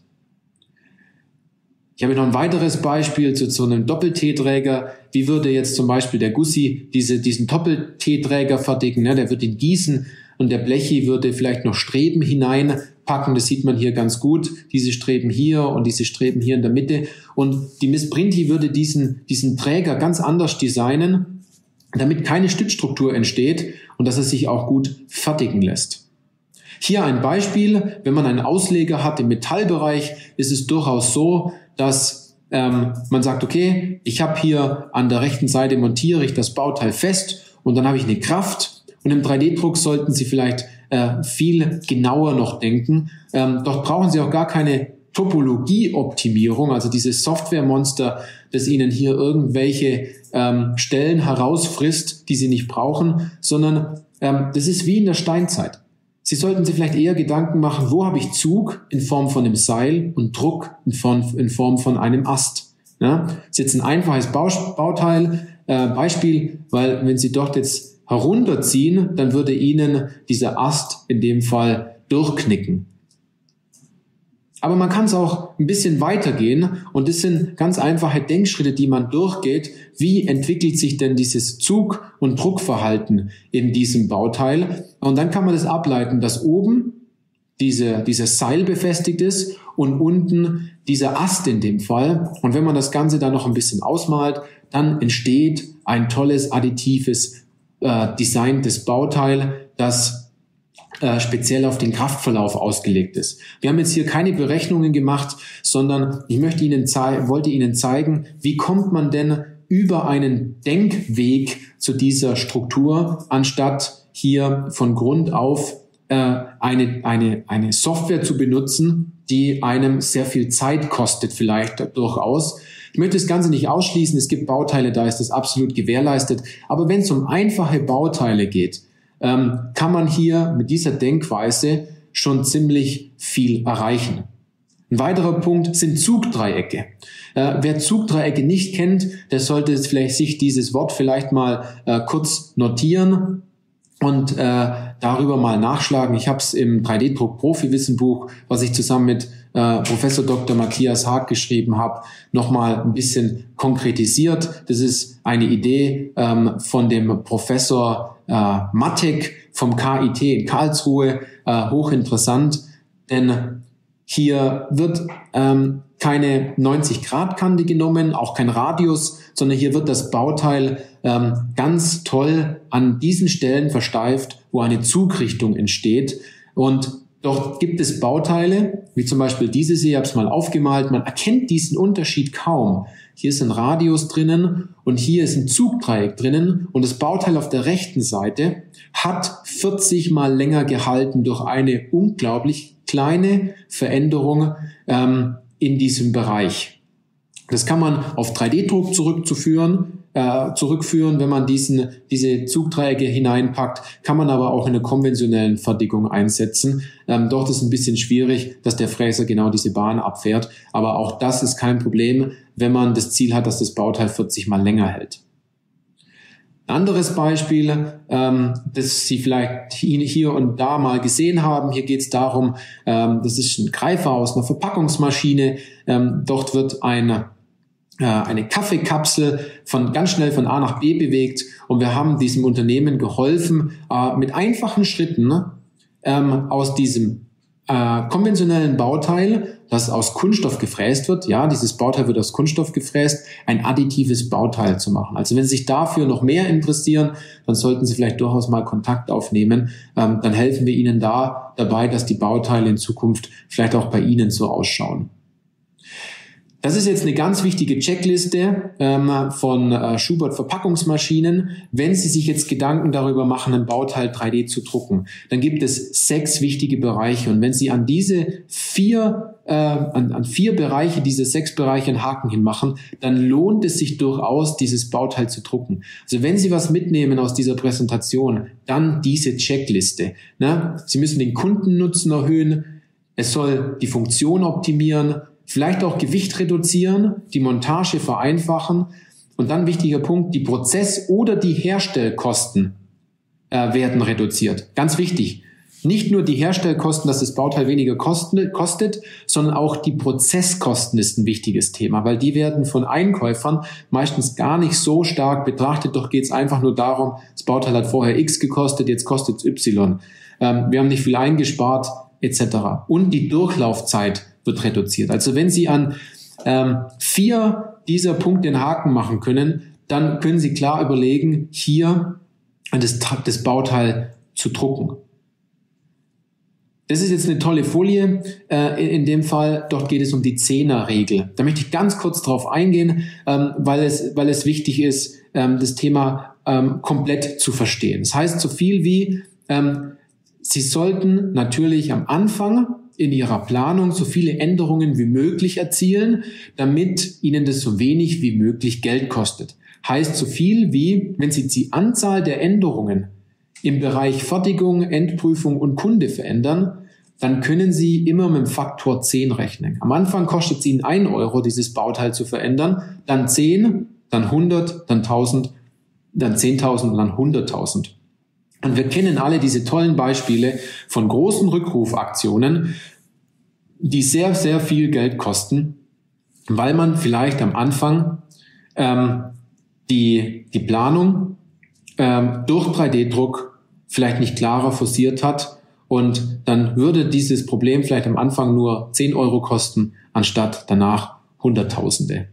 Ich habe noch ein weiteres Beispiel zu so einem Doppel-T-Träger. Wie würde jetzt zum Beispiel der Gussi diese, diesen Doppel-T-Träger fertigen? Ne? Der wird ihn gießen und der Blechi würde vielleicht noch Streben hineinpacken. Das sieht man hier ganz gut. Diese Streben hier und diese Streben hier in der Mitte. Und die Miss Printi würde diesen, diesen Träger ganz anders designen, damit keine Stützstruktur entsteht und dass er sich auch gut fertigen lässt. Hier ein Beispiel. Wenn man einen Ausleger hat im Metallbereich, ist es durchaus so, dass ähm, man sagt, okay, ich habe hier an der rechten Seite montiere ich das Bauteil fest und dann habe ich eine Kraft. Und im drei D Druck sollten Sie vielleicht äh, viel genauer noch denken. Ähm, dort brauchen Sie auch gar keine Topologieoptimierung, also dieses Softwaremonster, das Ihnen hier irgendwelche ähm, Stellen herausfrisst, die Sie nicht brauchen, sondern ähm, das ist wie in der Steinzeit. Sie sollten sich vielleicht eher Gedanken machen, wo habe ich Zug in Form von einem Seil und Druck in Form, in Form von einem Ast. Ja, das ist jetzt ein einfaches Bauteil, äh, Beispiel, weil wenn Sie dort jetzt herunterziehen, dann würde Ihnen dieser Ast in dem Fall durchknicken. Aber man kann es auch ein bisschen weitergehen und das sind ganz einfache Denkschritte, die man durchgeht. Wie entwickelt sich denn dieses Zug- und Druckverhalten in diesem Bauteil? Und dann kann man das ableiten, dass oben diese, dieses Seil befestigt ist und unten dieser Ast in dem Fall. Und wenn man das Ganze dann noch ein bisschen ausmalt, dann entsteht ein tolles additives, äh, designtes Bauteil, das Äh, speziell auf den Kraftverlauf ausgelegt ist. Wir haben jetzt hier keine Berechnungen gemacht, sondern ich möchte Ihnen zei- wollte Ihnen zeigen, wie kommt man denn über einen Denkweg zu dieser Struktur, anstatt hier von Grund auf äh, eine, eine, eine Software zu benutzen, die einem sehr viel Zeit kostet, vielleicht durchaus. Ich möchte das Ganze nicht ausschließen, es gibt Bauteile, da ist das absolut gewährleistet, aber wenn es um einfache Bauteile geht, kann man hier mit dieser Denkweise schon ziemlich viel erreichen. Ein weiterer Punkt sind Zugdreiecke. Äh, wer Zugdreiecke nicht kennt, der sollte vielleicht sich dieses Wort vielleicht mal äh, kurz notieren und äh, darüber mal nachschlagen. Ich habe es im drei D Druck Profi-Wissenbuch, was ich zusammen mit äh, Professor Doktor Matthias Haag geschrieben habe, nochmal ein bisschen konkretisiert. Das ist eine Idee ähm, von dem Professor äh, Mattek vom K I T in Karlsruhe, äh, hochinteressant, denn hier wird ähm, keine neunzig Grad Kante genommen, auch kein Radius, sondern hier wird das Bauteil ähm, ganz toll an diesen Stellen versteift, wo eine Zugrichtung entsteht. Und dort gibt es Bauteile, wie zum Beispiel dieses hier, ich habe es mal aufgemalt, man erkennt diesen Unterschied kaum. Hier ist ein Radius drinnen und hier ist ein Zugdreieck drinnen und das Bauteil auf der rechten Seite hat vierzig mal länger gehalten durch eine unglaublich kleine Veränderung ähm, in diesem Bereich. Das kann man auf drei D Druck zurückzuführen, äh, zurückführen, wenn man diesen, diese Zugdreiecke hineinpackt, kann man aber auch in der konventionellen Fertigung einsetzen. Ähm, dort ist ein bisschen schwierig, dass der Fräser genau diese Bahn abfährt, aber auch das ist kein Problem, wenn man das Ziel hat, dass das Bauteil vierzig Mal länger hält. Ein anderes Beispiel, ähm, das Sie vielleicht hier und da mal gesehen haben. Hier geht es darum, ähm, das ist ein Greifer aus einer Verpackungsmaschine. Ähm, dort wird eine, äh, eine Kaffeekapsel von, ganz schnell von A nach B bewegt und wir haben diesem Unternehmen geholfen, äh, mit einfachen Schritten ähm, aus diesem äh, konventionellen Bauteil, das aus Kunststoff gefräst wird, ja, dieses Bauteil wird aus Kunststoff gefräst, ein additives Bauteil zu machen. Also wenn Sie sich dafür noch mehr interessieren, dann sollten Sie vielleicht durchaus mal Kontakt aufnehmen. Ähm, dann helfen wir Ihnen da dabei, dass die Bauteile in Zukunft vielleicht auch bei Ihnen so ausschauen. Das ist jetzt eine ganz wichtige Checkliste ähm, von äh, Schubert Verpackungsmaschinen. Wenn Sie sich jetzt Gedanken darüber machen, ein Bauteil drei D zu drucken, dann gibt es sechs wichtige Bereiche. Und wenn Sie an diese vier, äh, an, an vier Bereiche, diese sechs Bereiche einen Haken hinmachen, dann lohnt es sich durchaus, dieses Bauteil zu drucken. Also wenn Sie was mitnehmen aus dieser Präsentation, dann diese Checkliste. Ne? Sie müssen den Kundennutzen erhöhen. Es soll die Funktion optimieren. Vielleicht auch Gewicht reduzieren, die Montage vereinfachen und dann wichtiger Punkt, die Prozess- oder die Herstellkosten äh, werden reduziert. Ganz wichtig, nicht nur die Herstellkosten, dass das Bauteil weniger kosten, kostet, sondern auch die Prozesskosten ist ein wichtiges Thema, weil die werden von Einkäufern meistens gar nicht so stark betrachtet, doch geht es einfach nur darum, das Bauteil hat vorher X gekostet, jetzt kostet es Y. Ähm, wir haben nicht viel eingespart, et cetera. Und die Durchlaufzeit wird reduziert. Also wenn Sie an ähm, vier dieser Punkte den Haken machen können, dann können Sie klar überlegen, hier das, das Bauteil zu drucken. Das ist jetzt eine tolle Folie, äh, in, in dem Fall, dort geht es um die Zehner-Regel. Da möchte ich ganz kurz drauf eingehen, ähm, weil, es, weil es wichtig ist, ähm, das Thema ähm, komplett zu verstehen. Das heißt so viel wie, ähm, Sie sollten natürlich am Anfang in Ihrer Planung so viele Änderungen wie möglich erzielen, damit Ihnen das so wenig wie möglich Geld kostet. Heißt so viel wie, wenn Sie die Anzahl der Änderungen im Bereich Fertigung, Endprüfung und Kunde verändern, dann können Sie immer mit dem Faktor zehn rechnen. Am Anfang kostet es Ihnen ein Euro, dieses Bauteil zu verändern, dann zehn, dann hundert, dann tausend, dann zehntausend und dann hunderttausend. Und wir kennen alle diese tollen Beispiele von großen Rückrufaktionen, die sehr, sehr viel Geld kosten, weil man vielleicht am Anfang ähm, die, die Planung ähm, durch drei D Druck vielleicht nicht klarer forciert hat und dann würde dieses Problem vielleicht am Anfang nur zehn Euro kosten, anstatt danach Hunderttausende.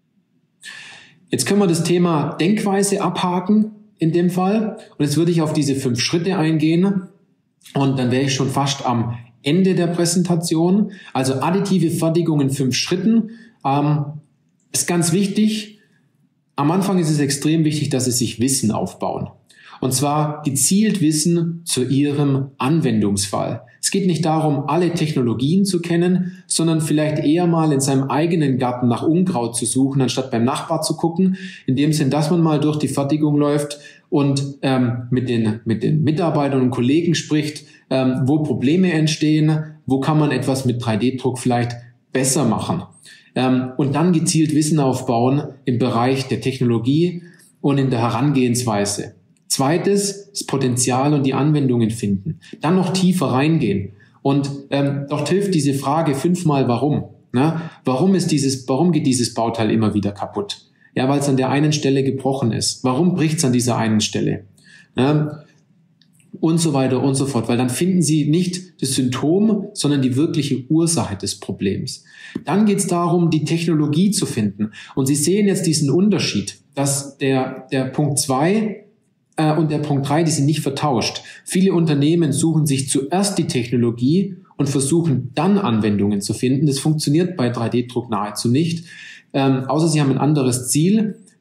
Jetzt können wir das Thema Denkweise abhaken in dem Fall und jetzt würde ich auf diese fünf Schritte eingehen und dann wäre ich schon fast am Ende der Präsentation. Also additive Fertigung in fünf Schritten ähm, ist ganz wichtig. Am Anfang ist es extrem wichtig, dass Sie sich Wissen aufbauen. Und zwar gezielt Wissen zu Ihrem Anwendungsfall. Es geht nicht darum, alle Technologien zu kennen, sondern vielleicht eher mal in seinem eigenen Garten nach Unkraut zu suchen, anstatt beim Nachbar zu gucken. In dem Sinn, dass man mal durch die Fertigung läuft und ähm, mit den, mit den Mitarbeitern und Kollegen spricht, ähm, wo Probleme entstehen, wo kann man etwas mit drei D Druck vielleicht besser machen. Ähm, und dann gezielt Wissen aufbauen im Bereich der Technologie und in der Herangehensweise. Zweites, das Potenzial und die Anwendungen finden. Dann noch tiefer reingehen. Und ähm, dort hilft diese Frage fünfmal warum. Ne? Warum ist dieses, warum geht dieses Bauteil immer wieder kaputt? Ja, weil es an der einen Stelle gebrochen ist. Warum bricht es an dieser einen Stelle? Ne? Und so weiter und so fort. Weil dann finden Sie nicht das Symptom, sondern die wirkliche Ursache des Problems. Dann geht es darum, die Technologie zu finden. Und Sie sehen jetzt diesen Unterschied, dass der, der Punkt zwei und der Punkt drei, die sind nicht vertauscht. Viele Unternehmen suchen sich zuerst die Technologie und versuchen dann Anwendungen zu finden. Das funktioniert bei drei D Druck nahezu nicht, ähm, außer sie haben ein anderes Ziel,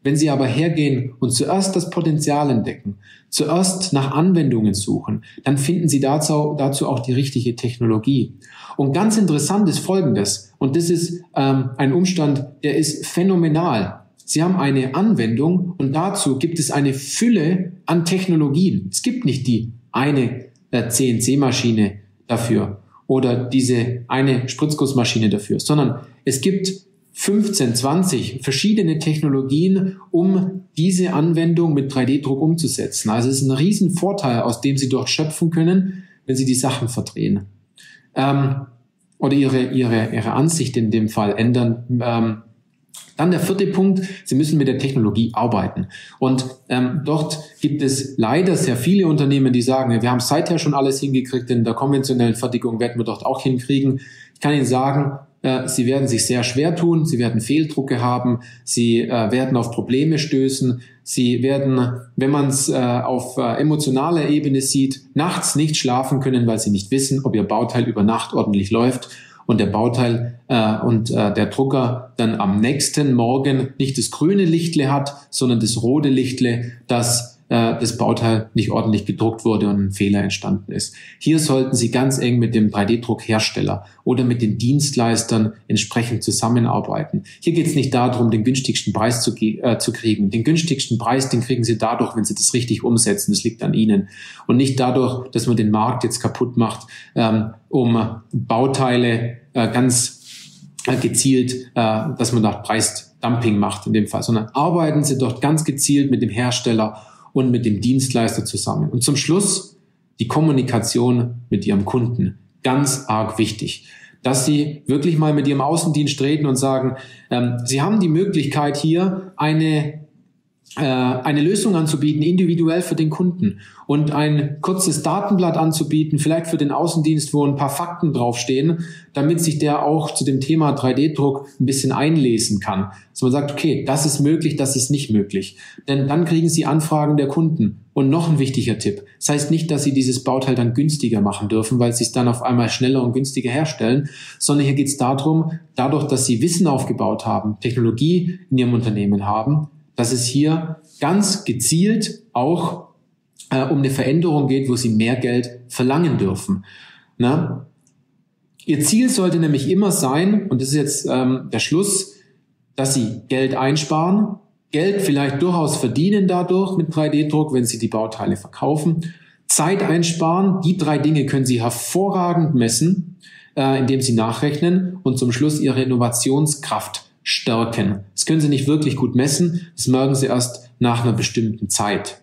Wenn Sie aber hergehen und zuerst das Potenzial entdecken, zuerst nach Anwendungen suchen, dann finden Sie dazu, dazu auch die richtige Technologie. Und ganz interessant ist Folgendes, und das ist ähm, ein Umstand, der ist phänomenal. Sie haben eine Anwendung und dazu gibt es eine Fülle an Technologien. Es gibt nicht die eine äh, C N C-Maschine dafür oder diese eine Spritzgussmaschine dafür, sondern es gibt fünfzehn, zwanzig verschiedene Technologien, um diese Anwendung mit drei D Druck umzusetzen. Also es ist ein riesen Vorteil, aus dem Sie dort schöpfen können, wenn Sie die Sachen verdrehen. Ähm, oder ihre, ihre, ihre Ansicht in dem Fall ändern. Ähm, Dann der vierte Punkt, Sie müssen mit der Technologie arbeiten. Und ähm, dort gibt es leider sehr viele Unternehmen, die sagen, wir haben seither schon alles hingekriegt, in der konventionellen Fertigung werden wir dort auch hinkriegen. Ich kann Ihnen sagen, äh, Sie werden sich sehr schwer tun, Sie werden Fehldrucke haben, Sie äh, werden auf Probleme stößen, Sie werden, wenn man es äh, auf äh, emotionaler Ebene sieht, nachts nicht schlafen können, weil Sie nicht wissen, ob Ihr Bauteil über Nacht ordentlich läuft. Und der Bauteil äh, und äh, der Drucker dann am nächsten Morgen nicht das grüne Lichtle hat, sondern das rote Lichtle, dass äh, das Bauteil nicht ordentlich gedruckt wurde und ein Fehler entstanden ist. Hier sollten Sie ganz eng mit dem drei D Druckhersteller oder mit den Dienstleistern entsprechend zusammenarbeiten. Hier geht es nicht darum, den günstigsten Preis zu, äh, zu kriegen. Den günstigsten Preis, den kriegen Sie dadurch, wenn Sie das richtig umsetzen. Das liegt an Ihnen. Und nicht dadurch, dass man den Markt jetzt kaputt macht, ähm, um Bauteile äh, ganz äh, gezielt, äh, dass man da Preisdumping macht in dem Fall, sondern arbeiten Sie dort ganz gezielt mit dem Hersteller und mit dem Dienstleister zusammen. Und zum Schluss die Kommunikation mit Ihrem Kunden. Ganz arg wichtig, dass Sie wirklich mal mit Ihrem Außendienst reden und sagen, ähm, Sie haben die Möglichkeit hier eine eine Lösung anzubieten, individuell für den Kunden und ein kurzes Datenblatt anzubieten, vielleicht für den Außendienst, wo ein paar Fakten draufstehen, damit sich der auch zu dem Thema drei D Druck ein bisschen einlesen kann. Dass man sagt, okay, das ist möglich, das ist nicht möglich. Denn dann kriegen Sie Anfragen der Kunden. Und noch ein wichtiger Tipp. Das heißt nicht, dass Sie dieses Bauteil dann günstiger machen dürfen, weil Sie es dann auf einmal schneller und günstiger herstellen, sondern hier geht es darum, dadurch, dass Sie Wissen aufgebaut haben, Technologie in Ihrem Unternehmen haben, dass es hier ganz gezielt auch äh, um eine Veränderung geht, wo Sie mehr Geld verlangen dürfen. Na? Ihr Ziel sollte nämlich immer sein, und das ist jetzt ähm, der Schluss, dass Sie Geld einsparen, Geld vielleicht durchaus verdienen dadurch mit drei D Druck, wenn Sie die Bauteile verkaufen, Zeit einsparen. Die drei Dinge können Sie hervorragend messen, äh, indem Sie nachrechnen und zum Schluss Ihre Innovationskraft stärken. Das können Sie nicht wirklich gut messen, das merken Sie erst nach einer bestimmten Zeit.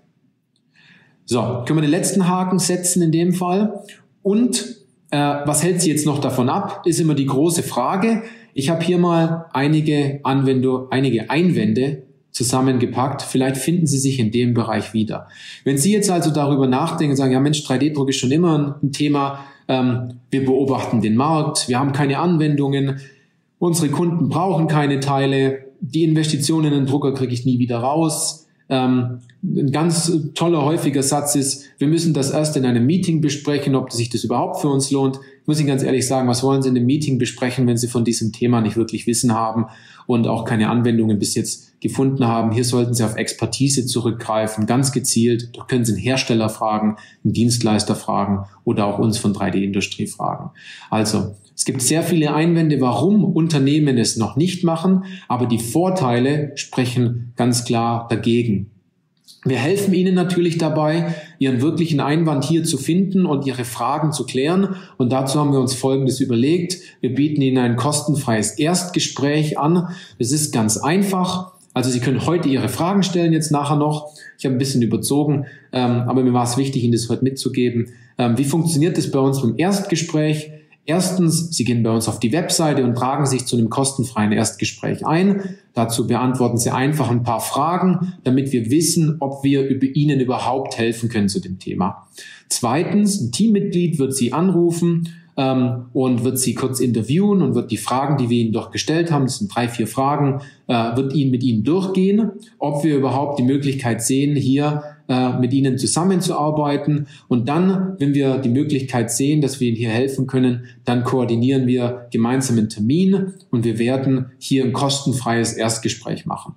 So, können wir den letzten Haken setzen in dem Fall. Und äh, was hält Sie jetzt noch davon ab, ist immer die große Frage. Ich habe hier mal einige Anwendung, einige Einwände zusammengepackt. Vielleicht finden Sie sich in dem Bereich wieder. Wenn Sie jetzt also darüber nachdenken und sagen, ja Mensch, drei D Druck ist schon immer ein Thema, ähm, wir beobachten den Markt, wir haben keine Anwendungen, unsere Kunden brauchen keine Teile, die Investitionen in den Drucker kriege ich nie wieder raus. Ähm, ein ganz toller, häufiger Satz ist, wir müssen das erst in einem Meeting besprechen, ob sich das überhaupt für uns lohnt. Ich muss Ihnen ganz ehrlich sagen, was wollen Sie in einem Meeting besprechen, wenn Sie von diesem Thema nicht wirklich Wissen haben und auch keine Anwendungen bis jetzt gefunden haben? Hier sollten Sie auf Expertise zurückgreifen, ganz gezielt. Da können Sie einen Hersteller fragen, einen Dienstleister fragen oder auch uns von drei D Industrie fragen. Also, es gibt sehr viele Einwände, warum Unternehmen es noch nicht machen, aber die Vorteile sprechen ganz klar dagegen. Wir helfen Ihnen natürlich dabei, Ihren wirklichen Einwand hier zu finden und Ihre Fragen zu klären. Und dazu haben wir uns Folgendes überlegt. Wir bieten Ihnen ein kostenfreies Erstgespräch an. Das ist ganz einfach. Also Sie können heute Ihre Fragen stellen, jetzt nachher noch. Ich habe ein bisschen überzogen, ähm, aber mir war es wichtig, Ihnen das heute mitzugeben. Ähm, wie funktioniert das bei uns beim Erstgespräch? Erstens, Sie gehen bei uns auf die Webseite und tragen sich zu einem kostenfreien Erstgespräch ein. Dazu beantworten Sie einfach ein paar Fragen, damit wir wissen, ob wir über Ihnen überhaupt helfen können zu dem Thema. Zweitens, ein Teammitglied wird Sie anrufen ähm, und wird Sie kurz interviewen und wird die Fragen, die wir Ihnen doch gestellt haben, das sind drei, vier Fragen, äh, wird Ihnen mit Ihnen durchgehen, ob wir überhaupt die Möglichkeit sehen, hier mit Ihnen zusammenzuarbeiten. Und dann, wenn wir die Möglichkeit sehen, dass wir Ihnen hier helfen können, dann koordinieren wir gemeinsam einen Termin und wir werden hier ein kostenfreies Erstgespräch machen.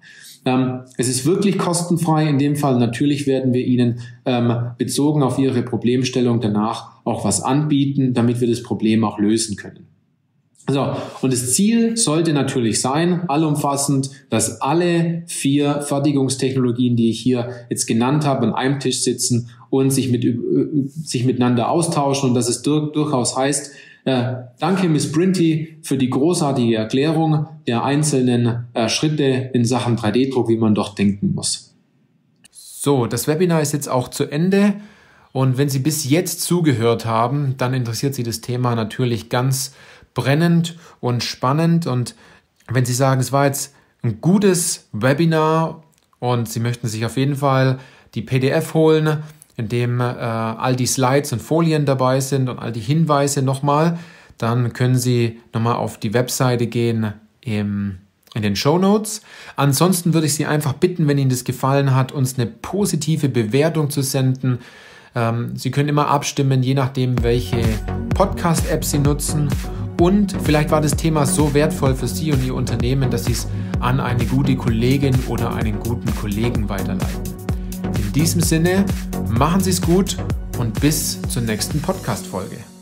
Ähm, es ist wirklich kostenfrei. In dem Fall natürlich werden wir Ihnen ähm, bezogen auf Ihre Problemstellung danach auch was anbieten, damit wir das Problem auch lösen können. So, und das Ziel sollte natürlich sein, allumfassend, dass alle vier Fertigungstechnologien, die ich hier jetzt genannt habe, an einem Tisch sitzen und sich, mit, sich miteinander austauschen und dass es durch, durchaus heißt, äh, danke Miss Brinty für die großartige Erklärung der einzelnen äh, Schritte in Sachen drei D Druck, wie man doch denken muss. So, das Webinar ist jetzt auch zu Ende und wenn Sie bis jetzt zugehört haben, dann interessiert Sie das Thema natürlich ganz brennend und spannend, und wenn Sie sagen, es war jetzt ein gutes Webinar und Sie möchten sich auf jeden Fall die P D F holen, in dem äh, all die Slides und Folien dabei sind und all die Hinweise nochmal, dann können Sie nochmal auf die Webseite gehen im, in den Shownotes. Ansonsten würde ich Sie einfach bitten, wenn Ihnen das gefallen hat, uns eine positive Bewertung zu senden. Ähm, Sie können immer abstimmen, je nachdem, welche Podcast-App Sie nutzen. Und vielleicht war das Thema so wertvoll für Sie und Ihr Unternehmen, dass Sie es an eine gute Kollegin oder einen guten Kollegen weiterleiten. In diesem Sinne, machen Sie es gut und bis zur nächsten Podcast-Folge.